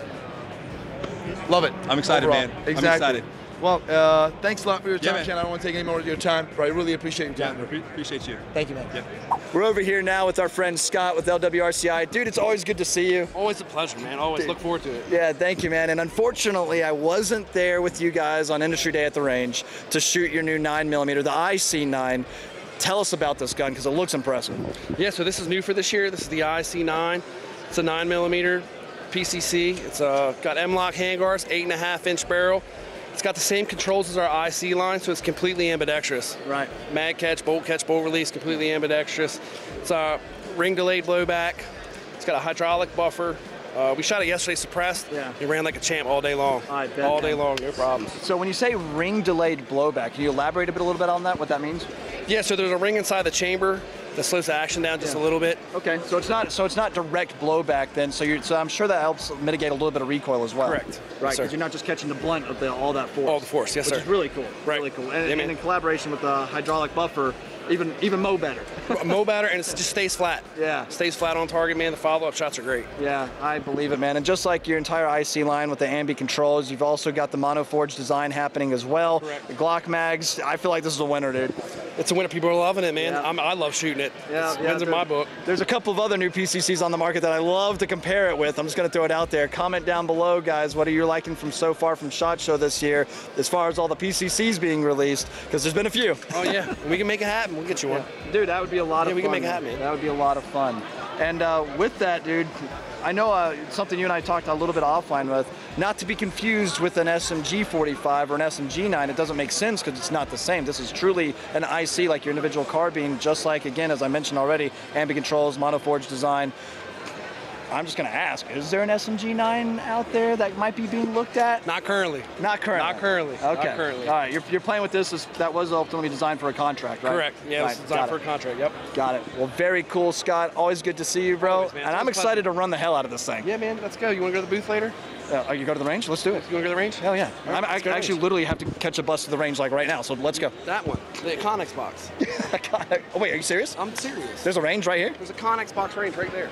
Yeah. Love it. I'm excited, overall. man. Exactly. I'm excited. Well, uh, thanks a lot for your time, yeah, Shannon. I don't want to take any more of your time, but I really appreciate your time. Yeah, appreciate you. Thank you, man. Yeah. We're over here now with our friend Scott with L W R C I. Dude, it's always good to see you. Always a pleasure, man. Always Dude. Look forward to it. Yeah, thank you, man. And unfortunately, I wasn't there with you guys on Industry Day at the range to shoot your new nine millimeter, the I C nine. Tell us about this gun, because it looks impressive. Yeah, so this is new for this year. This is the I C nine. It's a nine millimeter P C C. It's uh, got M-LOK handguards, eight and a half inch barrel. It's got the same controls as our I C line, so it's completely ambidextrous. Right. Mag catch, bolt catch, bolt release, completely ambidextrous. It's a ring delayed blowback. It's got a hydraulic buffer. Uh, we shot it yesterday suppressed. Yeah. It ran like a champ all day long. I bet, all man. day long, no problems. So when you say ring delayed blowback, can you elaborate a bit, a little bit on that, what that means? Yeah, so there's a ring inside the chamber that slows the action down just yeah. a little bit. Okay, so it's not so it's not direct blowback then. So you so I'm sure that helps mitigate a little bit of recoil as well. Correct. Right, Yes, because you're not just catching the blunt of the, all that force. All the force, yes, which sir. is really cool. Right. Really cool. And, Yeah, and in collaboration with the hydraulic buffer, even even mo better. Mo better, and it just stays flat. Yeah. Stays flat on target, man. The follow-up shots are great. Yeah, I believe it, man. And just like your entire I C line with the ambi controls, you've also got the monoforge design happening as well. Correct. The Glock mags, I feel like this is a winner, dude. It's a winner. People are loving it, man. Yeah. I'm, I love shooting it. Yeah, It's yeah, wins in there- my book. There's a couple of other new P C Cs on the market that I love to compare it with. I'm just going to throw it out there. Comment down below, guys. What are you liking from so far from SHOT Show this year as far as all the P C Cs being released? Because there's been a few. Oh, yeah. We can make it happen. We'll get you one. Dude, that would be a lot Yeah, of we fun. can make it happen, man. That would be a lot of fun. And uh, with that, dude, I know uh, something you and I talked a little bit offline with, not to be confused with an S M G forty-five or an S M G nine. It doesn't make sense because it's not the same. This is truly an I C, like your individual carbine, just like, again, as I mentioned already, ambi controls, monoforge design. I'm just going to ask, is there an S M G nine out there that might be being looked at? Not currently. Not currently. Not currently. Okay. Not currently. All right, you're, you're playing with this. As, that was ultimately designed for a contract, right? Correct. Yeah, it was Right, designed got for it. a contract. Yep. Got it. Well, very cool, Scott. Always good to see you, bro. Always, man. And It's I'm always a excited to run the hell out of this thing. Yeah, man. Let's go. You want to go to the booth later? Uh, are you go to the range? Let's do it. You want to go to the range? Hell yeah. All right, I'm, I let's go to the actually range. literally have to catch a bus to the range like right now, so let's go. That one. The Connex box. Oh, wait, are you serious? I'm serious. There's a range right here? There's a Connex box range right there.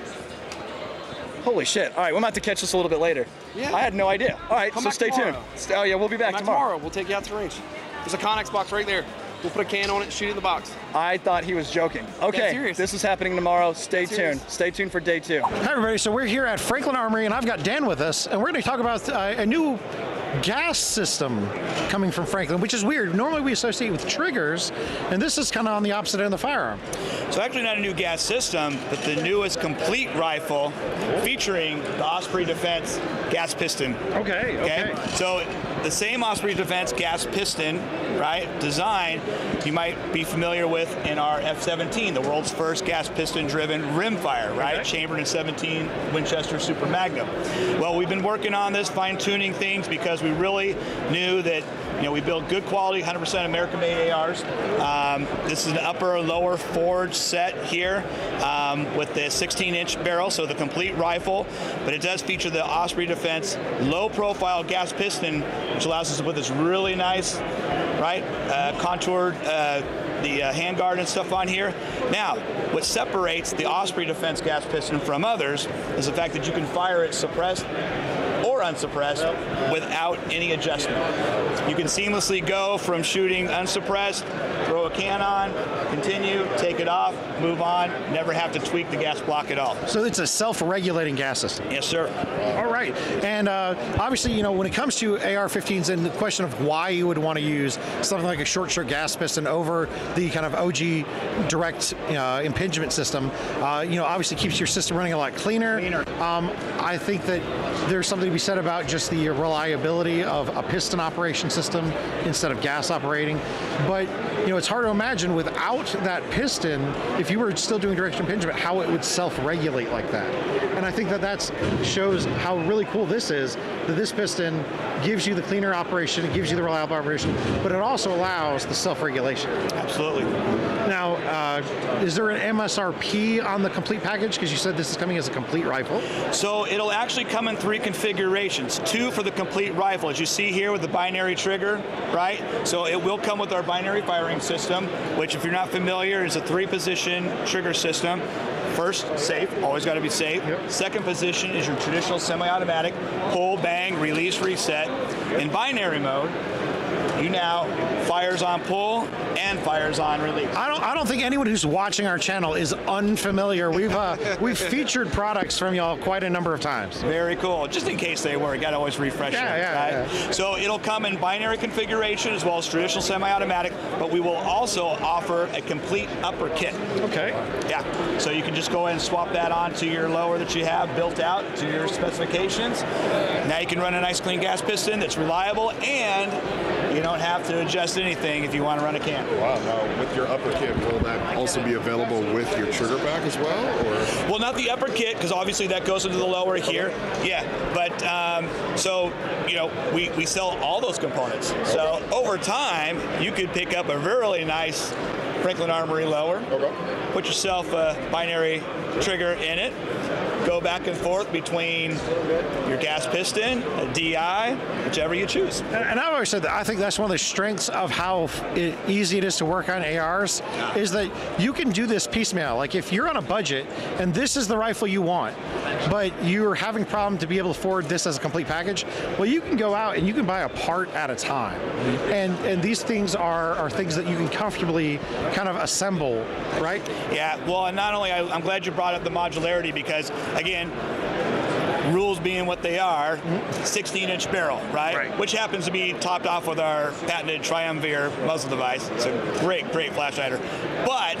Holy shit. All right, we're about to catch this a little bit later. Yeah. I had no idea. All right, Come so back stay tomorrow. tuned. Stay, oh, yeah, we'll be back Come back tomorrow. tomorrow. We'll take you out to the range. There's a Connex box right there. We'll put a can on it and shoot it in the box. I thought he was joking. Okay, serious. this is happening tomorrow. Stay Dead serious. tuned. Stay tuned for day two. Hi everybody, so we're here at Franklin Armory and I've got Dan with us and we're going to talk about uh, a new gas system coming from Franklin, which is weird. Normally we associate with triggers and this is kind of on the opposite end of the firearm. So actually not a new gas system, but the newest complete rifle featuring the Osprey Defense gas piston. Okay, okay. Okay. So the same Osprey Defense gas piston, right, design you might be familiar with in our F seventeen, the world's first gas piston driven rimfire, right? Okay. Chambered in seventeen Winchester Super Magnum. Well, we've been working on this, fine tuning things because we really knew that You know, we build good quality, one hundred percent American-made A Rs. Um, this is an upper lower forged set here um, with the sixteen inch barrel, so the complete rifle, but it does feature the Osprey Defense low-profile gas piston, which allows us to put this really nice, right, uh, contoured uh, the uh, handguard and stuff on here. Now, what separates the Osprey Defense gas piston from others is the fact that you can fire it suppressed or unsuppressed without any adjustment. You can seamlessly go from shooting unsuppressed, throw a can on, continue, take it off, move on, never have to tweak the gas block at all. So it's a self-regulating gas system. Yes, sir. All right. And uh, obviously, you know, when it comes to A R fifteens and the question of why you would want to use something like a short stroke gas piston over the kind of O G direct uh, impingement system, uh, you know, obviously keeps your system running a lot cleaner. Cleaner. Um, I think that there's something to be said about just the reliability of a piston operation system instead of gas operating. But, you know, it's hard to imagine without that piston, if you were still doing direct impingement, how it would self-regulate like that. And I think that that shows how really cool this is, that this piston gives you the cleaner operation, it gives you the reliable operation, but it also allows the self-regulation. Absolutely. Now, uh, is there an M S R P on the complete package? Because you said this is coming as a complete rifle. So it'll actually come in three configurations. Two for the complete rifle, as you see here with the binary trigger, right? So it will come with our binary firing system, which if you're not familiar is a three-position trigger system. First, safe, always got to be safe. Yep. Second position is your traditional semi-automatic, pull, bang, release, reset. In binary mode, you now fires on pull and fires on release. I don't. I don't think anyone who's watching our channel is unfamiliar. We've uh, we've featured products from y'all quite a number of times. Very cool. Just in case they were, you got to always refresh yeah, them. Yeah, right? yeah. So it'll come in binary configuration as well as traditional semi-automatic, but we will also offer a complete upper kit. Okay. Yeah. So you can just go ahead and swap that onto your lower that you have built out to your specifications. Now you can run a nice clean gas piston that's reliable, and you don't have to adjust anything if you want to run a can. Wow. Now, with your upper kit, will that also be available with your trigger pack as well? Or? Well, not the upper kit, because obviously that goes into the lower here. Yeah, but um, so, you know, we, we sell all those components. So over time, you could pick up a really nice Franklin Armory lower, okay. Put yourself a binary trigger in it, go back and forth between your gas piston, a D I, whichever you choose. And, and I've always said that I think that's one of the strengths of how it, easy it is to work on A Rs, is that you can do this piecemeal. Like if you're on a budget and this is the rifle you want, but you're having a problem to be able to afford this as a complete package, well, you can go out and you can buy a part at a time. And and these things are, are things that you can comfortably kind of assemble, right? Yeah, well, and not only, I, I'm glad you brought up the modularity, because again, rules being what they are, sixteen inch barrel, right? right? Which happens to be topped off with our patented Triumvir muzzle device. It's a great, great flash hider. But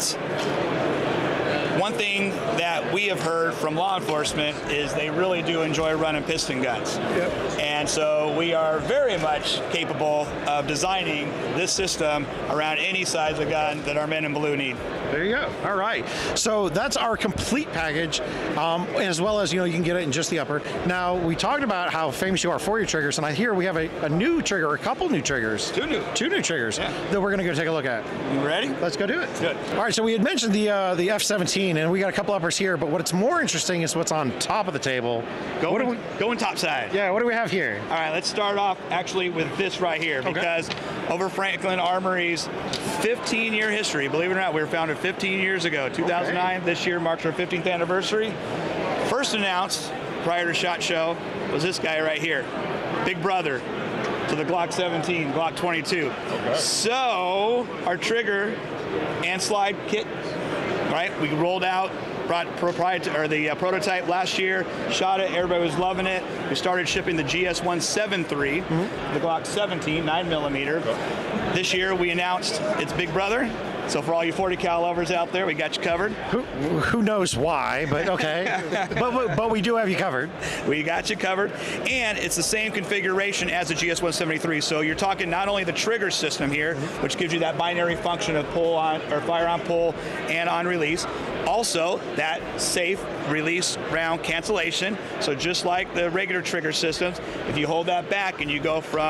one thing that we have heard from law enforcement is they really do enjoy running piston guns. Yep. And so we are very much capable of designing this system around any size of gun that our men in blue need. There you go. All right. So that's our complete package, um, as well as, you know, you can get it in just the upper. Now, we talked about how famous you are for your triggers, and I hear we have a, a new trigger, a couple new triggers. Two new. Two new triggers yeah. that we're going to go take a look at. You ready? Let's go do it. Good. All right, so we had mentioned the uh, the F seventeen, and we got a couple uppers here, but what's more interesting is what's on top of the table. Going, what do we, going top side. Yeah, what do we have here? All right, let's start off actually with this right here, okay. because over Franklin Armory's fifteen year history, believe it or not, we were founded fifteen years ago. two thousand nine, okay. This year marks our fifteenth anniversary. First announced prior to SHOT Show was this guy right here, big brother to the Glock seventeen, Glock twenty-two. Okay. So our trigger and slide kit, right? We rolled out, brought proprietary or the uh, prototype last year, shot it, everybody was loving it. We started shipping the G S one seventy-three, mm-hmm. the Glock seventeen, nine millimeter. Okay. This year we announced its big brother. So for all you forty cal lovers out there, we got you covered. Who, who knows why, but okay. but, but we do have you covered. We got you covered. And it's the same configuration as the G S one seventy-three. So you're talking not only the trigger system here, which gives you that binary function of pull on or fire on pull and on release. Also, that safe release round cancellation. So just like the regular trigger systems, if you hold that back and you go from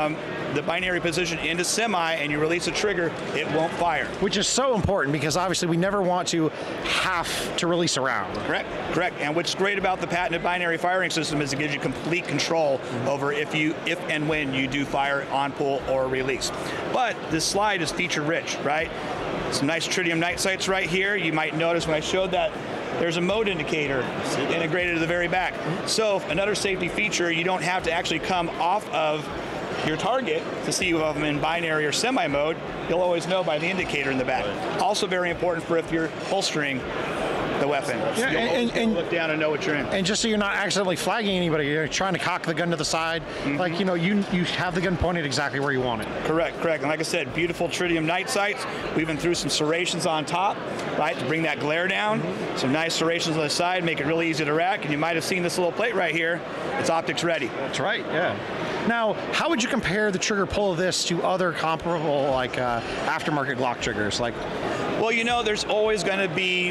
the binary position into semi and you release the trigger, it won't fire. Which is so important because obviously we never want to have to release a round. Correct, correct. And what's great about the patented binary firing system is it gives you complete control over if you, if and when you do fire on pull or release. But this slide is feature rich, right? Some nice tritium night sights right here. You might notice when I showed that there's a mode indicator integrated to the very back. So another safety feature, you don't have to actually come off of your target to see if I'm in binary or semi mode. You'll always know by the indicator in the back. Also very important for if you're holstering the weapon. Yeah, You'll and, and, look down and know what you're in. And just so you're not accidentally flagging anybody, you're trying to cock the gun to the side. Mm-hmm. Like, you know, you you have the gun pointed exactly where you want it. Correct, correct. And like I said, beautiful tritium night sights. We even threw some serrations on top, right, to bring that glare down. Mm-hmm. Some nice serrations on the side, make it really easy to rack. And you might have seen this little plate right here. It's optics ready. That's right, yeah. Now, how would you compare the trigger pull of this to other comparable, like, uh, aftermarket Glock triggers? Like, well, you know, there's always going to be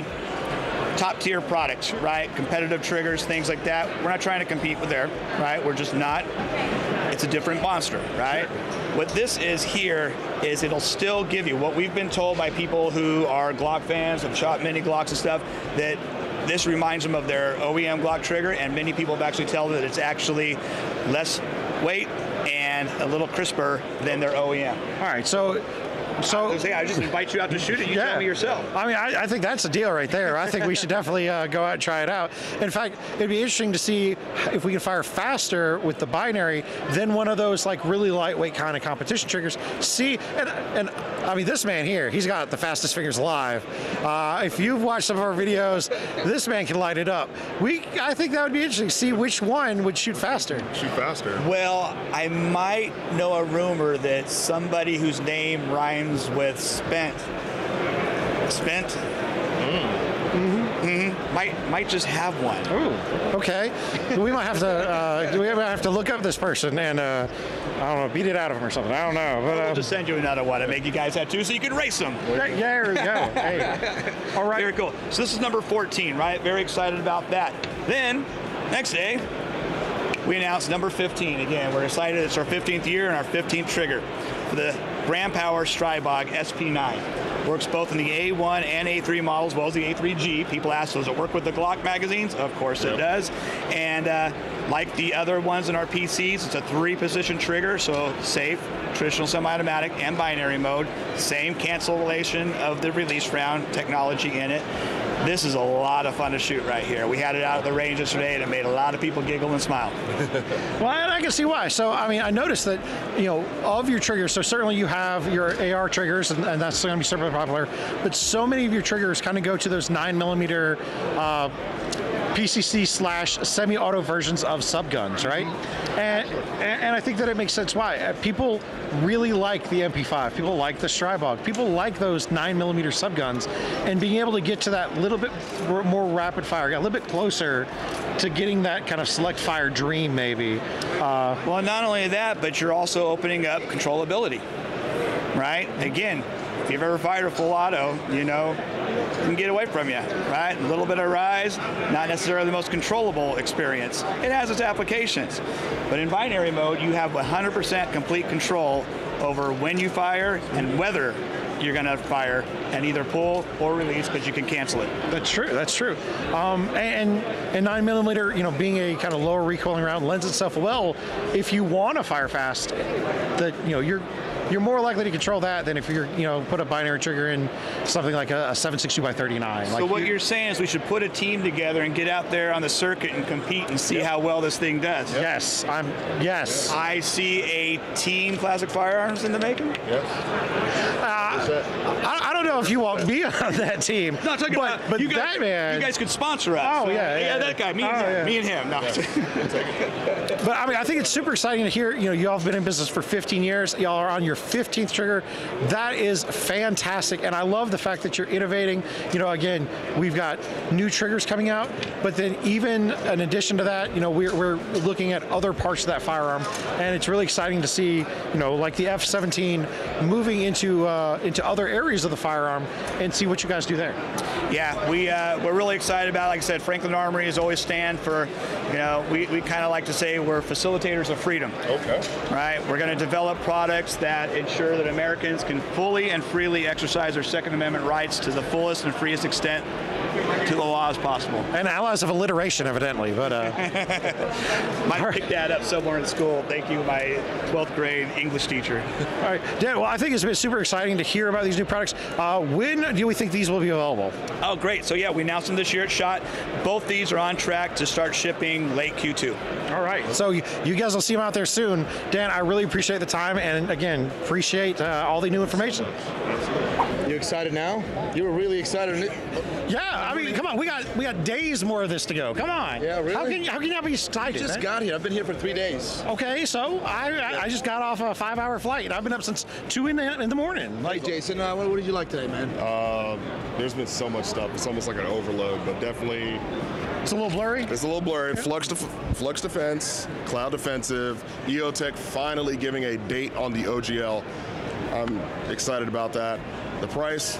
top tier products, right? Competitive triggers, things like that. We're not trying to compete with there, right? We're just not. It's a different monster, right? What this is here is it'll still give you what we've been told by people who are Glock fans, have shot many Glocks and stuff, that this reminds them of their O E M Glock trigger, and many people have actually told that it's actually less weight and a little crisper than their O E M. All right, so So I, was say, I just invite you out to shoot it. You yeah. tell me yourself. I mean, I, I think that's a deal right there. I think we should definitely uh, go out and try it out. In fact, it'd be interesting to see if we can fire faster with the binary than one of those like really lightweight kind of competition triggers. See, and, and I mean, this man here, he's got the fastest fingers alive. Uh, if you've watched some of our videos, this man can light it up. We, I think that would be interesting to see which one would shoot faster. Shoot faster. Well, I might know a rumor that somebody whose name rhymes with spent, spent, mm. mm-hmm. might might just have one. Ooh, okay. We might have to uh, we might have to look up this person and uh, I don't know, beat it out of him or something. I don't know. But, we'll um, just send you another one and make you guys have two so you can race them. Yeah, there we go. Hey. All right. Very cool. So this is number fourteen, right? Very excited about that. Then next day, we announced number fifteen. Again, we're excited. It's our fifteenth year and our fifteenth trigger for the Grand Power Strybog S P nine. Works both in the A one and A three models, as well as the A three G. People ask, does it work with the Glock magazines? Of course yep. it does. And uh, like the other ones in our P Cs, it's a three-position trigger, so safe, traditional semi-automatic, and binary mode. Same cancellation of the release round technology in it. This is a lot of fun to shoot right here. We had it out at the range yesterday, and it made a lot of people giggle and smile. Well, and I can see why. So, I mean, I noticed that, you know, of your triggers, so certainly you have your A R triggers, and, and that's going to be super popular, but so many of your triggers kind of go to those nine millimeter uh, P C C slash semi-auto versions of subguns, right? And, and and I think that it makes sense why. People really like the M P five. People like the Strybog. People like those nine millimeter subguns, and being able to get to that little bit more rapid fire, a little bit closer to getting that kind of select fire dream, maybe. Uh, well, not only that, but you're also opening up controllability, right? Again, if you've ever fired a full auto, you know, it can get away from you, right? A little bit of rise, not necessarily the most controllable experience. It has its applications. But in binary mode, you have one hundred percent complete control over when you fire and whether you're going to fire and either pull or release, because you can cancel it. That's true. That's true. Um, and and nine millimeter, you know, being a kind of lower recoiling round, lends itself well if you want to fire fast. That you know you're. You're more likely to control that than if you're, you know, put a binary trigger in something like a, a seven sixty-two by thirty-nine. So like what you, you're saying is we should put a team together and get out there on the circuit and compete and see yep. how well this thing does. Yep. Yes, I'm. Yes. I see a team Classic Firearms in the making. Yes. Uh, I, I don't know if you want me on that team. No, I'm talking but, about but you guys, that man. You guys could sponsor us. Oh yeah, yeah, yeah, that guy. Me and oh, him. Yeah. Me and him. No. Yeah. But I mean, I think it's super exciting to hear. You know, y'all have been in business for fifteen years. Y'all are on your fifteenth trigger. That is fantastic, and I love the fact that you're innovating. You know, again, we've got new triggers coming out, but then even in addition to that, you know, we're, we're looking at other parts of that firearm, and it's really exciting to see, you know, like the F seventeen moving into uh, into other areas of the firearm. firearm and see what you guys do there. Yeah, we, uh, we're really excited about it. Like I said, Franklin Armory has always stand for, you know, we, we kind of like to say we're facilitators of freedom. Okay. Right? We're going to develop products that ensure that Americans can fully and freely exercise their Second Amendment rights to the fullest and freest extent to the law as possible. And allies of alliteration, evidently, but uh, might pick that up somewhere in school. Thank you, my twelfth grade English teacher. All right, Dan. Well, I think it's been super exciting to hear about these new products. Uh, when do we think these will be available? Oh, great! So yeah, we announced them this year at SHOT. Both these are on track to start shipping late Q two. All right. So you, you guys will see them out there soon. Dan, I really appreciate the time, and again, appreciate uh, all the new information. You excited now? You were really excited. Yeah, I mean, come on, we got we got days more of this to go. Come on. Yeah, really? How can how can you not be excited? I just man? got here. I've been here for three days. Okay, so I I, I just got off a five-hour flight. I've been up since two in the in the morning. Like, hey, Jason, uh, what, what did you like today, man? Uh, there's been so much stuff. It's almost like an overload, but definitely. It's a little blurry. It's a little blurry. Yeah. Flux, def Flux Defense, Cloud Defensive, E O Tech finally giving a date on the O G L. I'm excited about that. The price,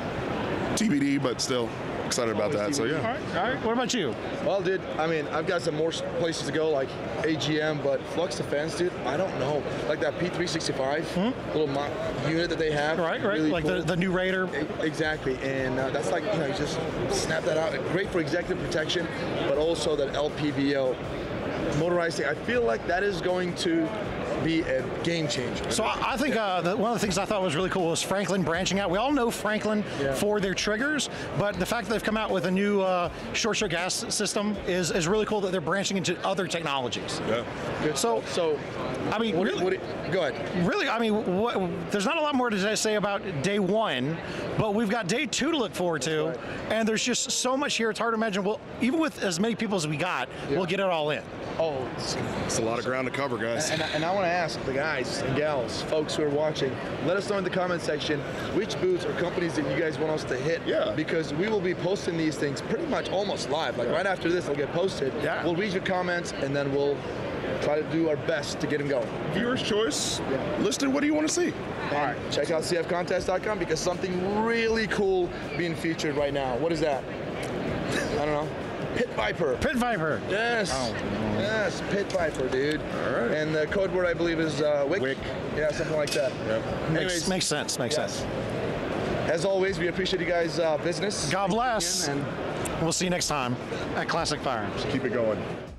T B D, but still excited about that. So yeah. All right. All right. What about you? Well, dude, I mean, I've got some more places to go, like A G M, but Flux Defense, dude, I don't know. Like that P three sixty-five hmm? little mo unit that they have. Right. Right. Really like cool. the the new Raider. Exactly, and uh, that's like, you know, you just snap that out. Great for executive protection, but also that L P V O motorized thing. I feel like that is going to be a game changer. So I, I think uh, the, one of the things I thought was really cool was Franklin branching out. We all know Franklin yeah. for their triggers, but the fact that they've come out with a new uh, short shot gas system is, is really cool that they're branching into other technologies. Yeah. Good. So, so I mean, what, really, what, go ahead. Really, I mean, what, there's not a lot more to say about day one, but we've got day two to look forward to, right. and there's just so much here. It's hard to imagine. Well, even with as many people as we got, yeah. we'll get it all in. Oh, it's, it's a lot of ground to cover, guys. And, and, and I want to ask the guys and gals, folks who are watching, let us know in the comment section which booths or companies that you guys want us to hit. Yeah. Because we will be posting these things pretty much almost live. Like yeah. right after this, they'll get posted. Yeah. We'll read your comments and then we'll try to do our best to get them going. Viewer's choice. Yeah. Listed, what do you want to see? All right. Check out C F contest dot com because something really cool being featured right now. What is that? I don't know. Pit Viper. Pit Viper. Yes. Oh. Yes, Pit Viper, dude. All right. And the code word I believe is uh, Wick. Wick. Yeah, something like that. Yep. Makes, Anyways, makes sense. Makes yes. sense. As always, we appreciate you guys' uh, business. God bless. And we'll see you next time at Classic Firearms. Keep it going.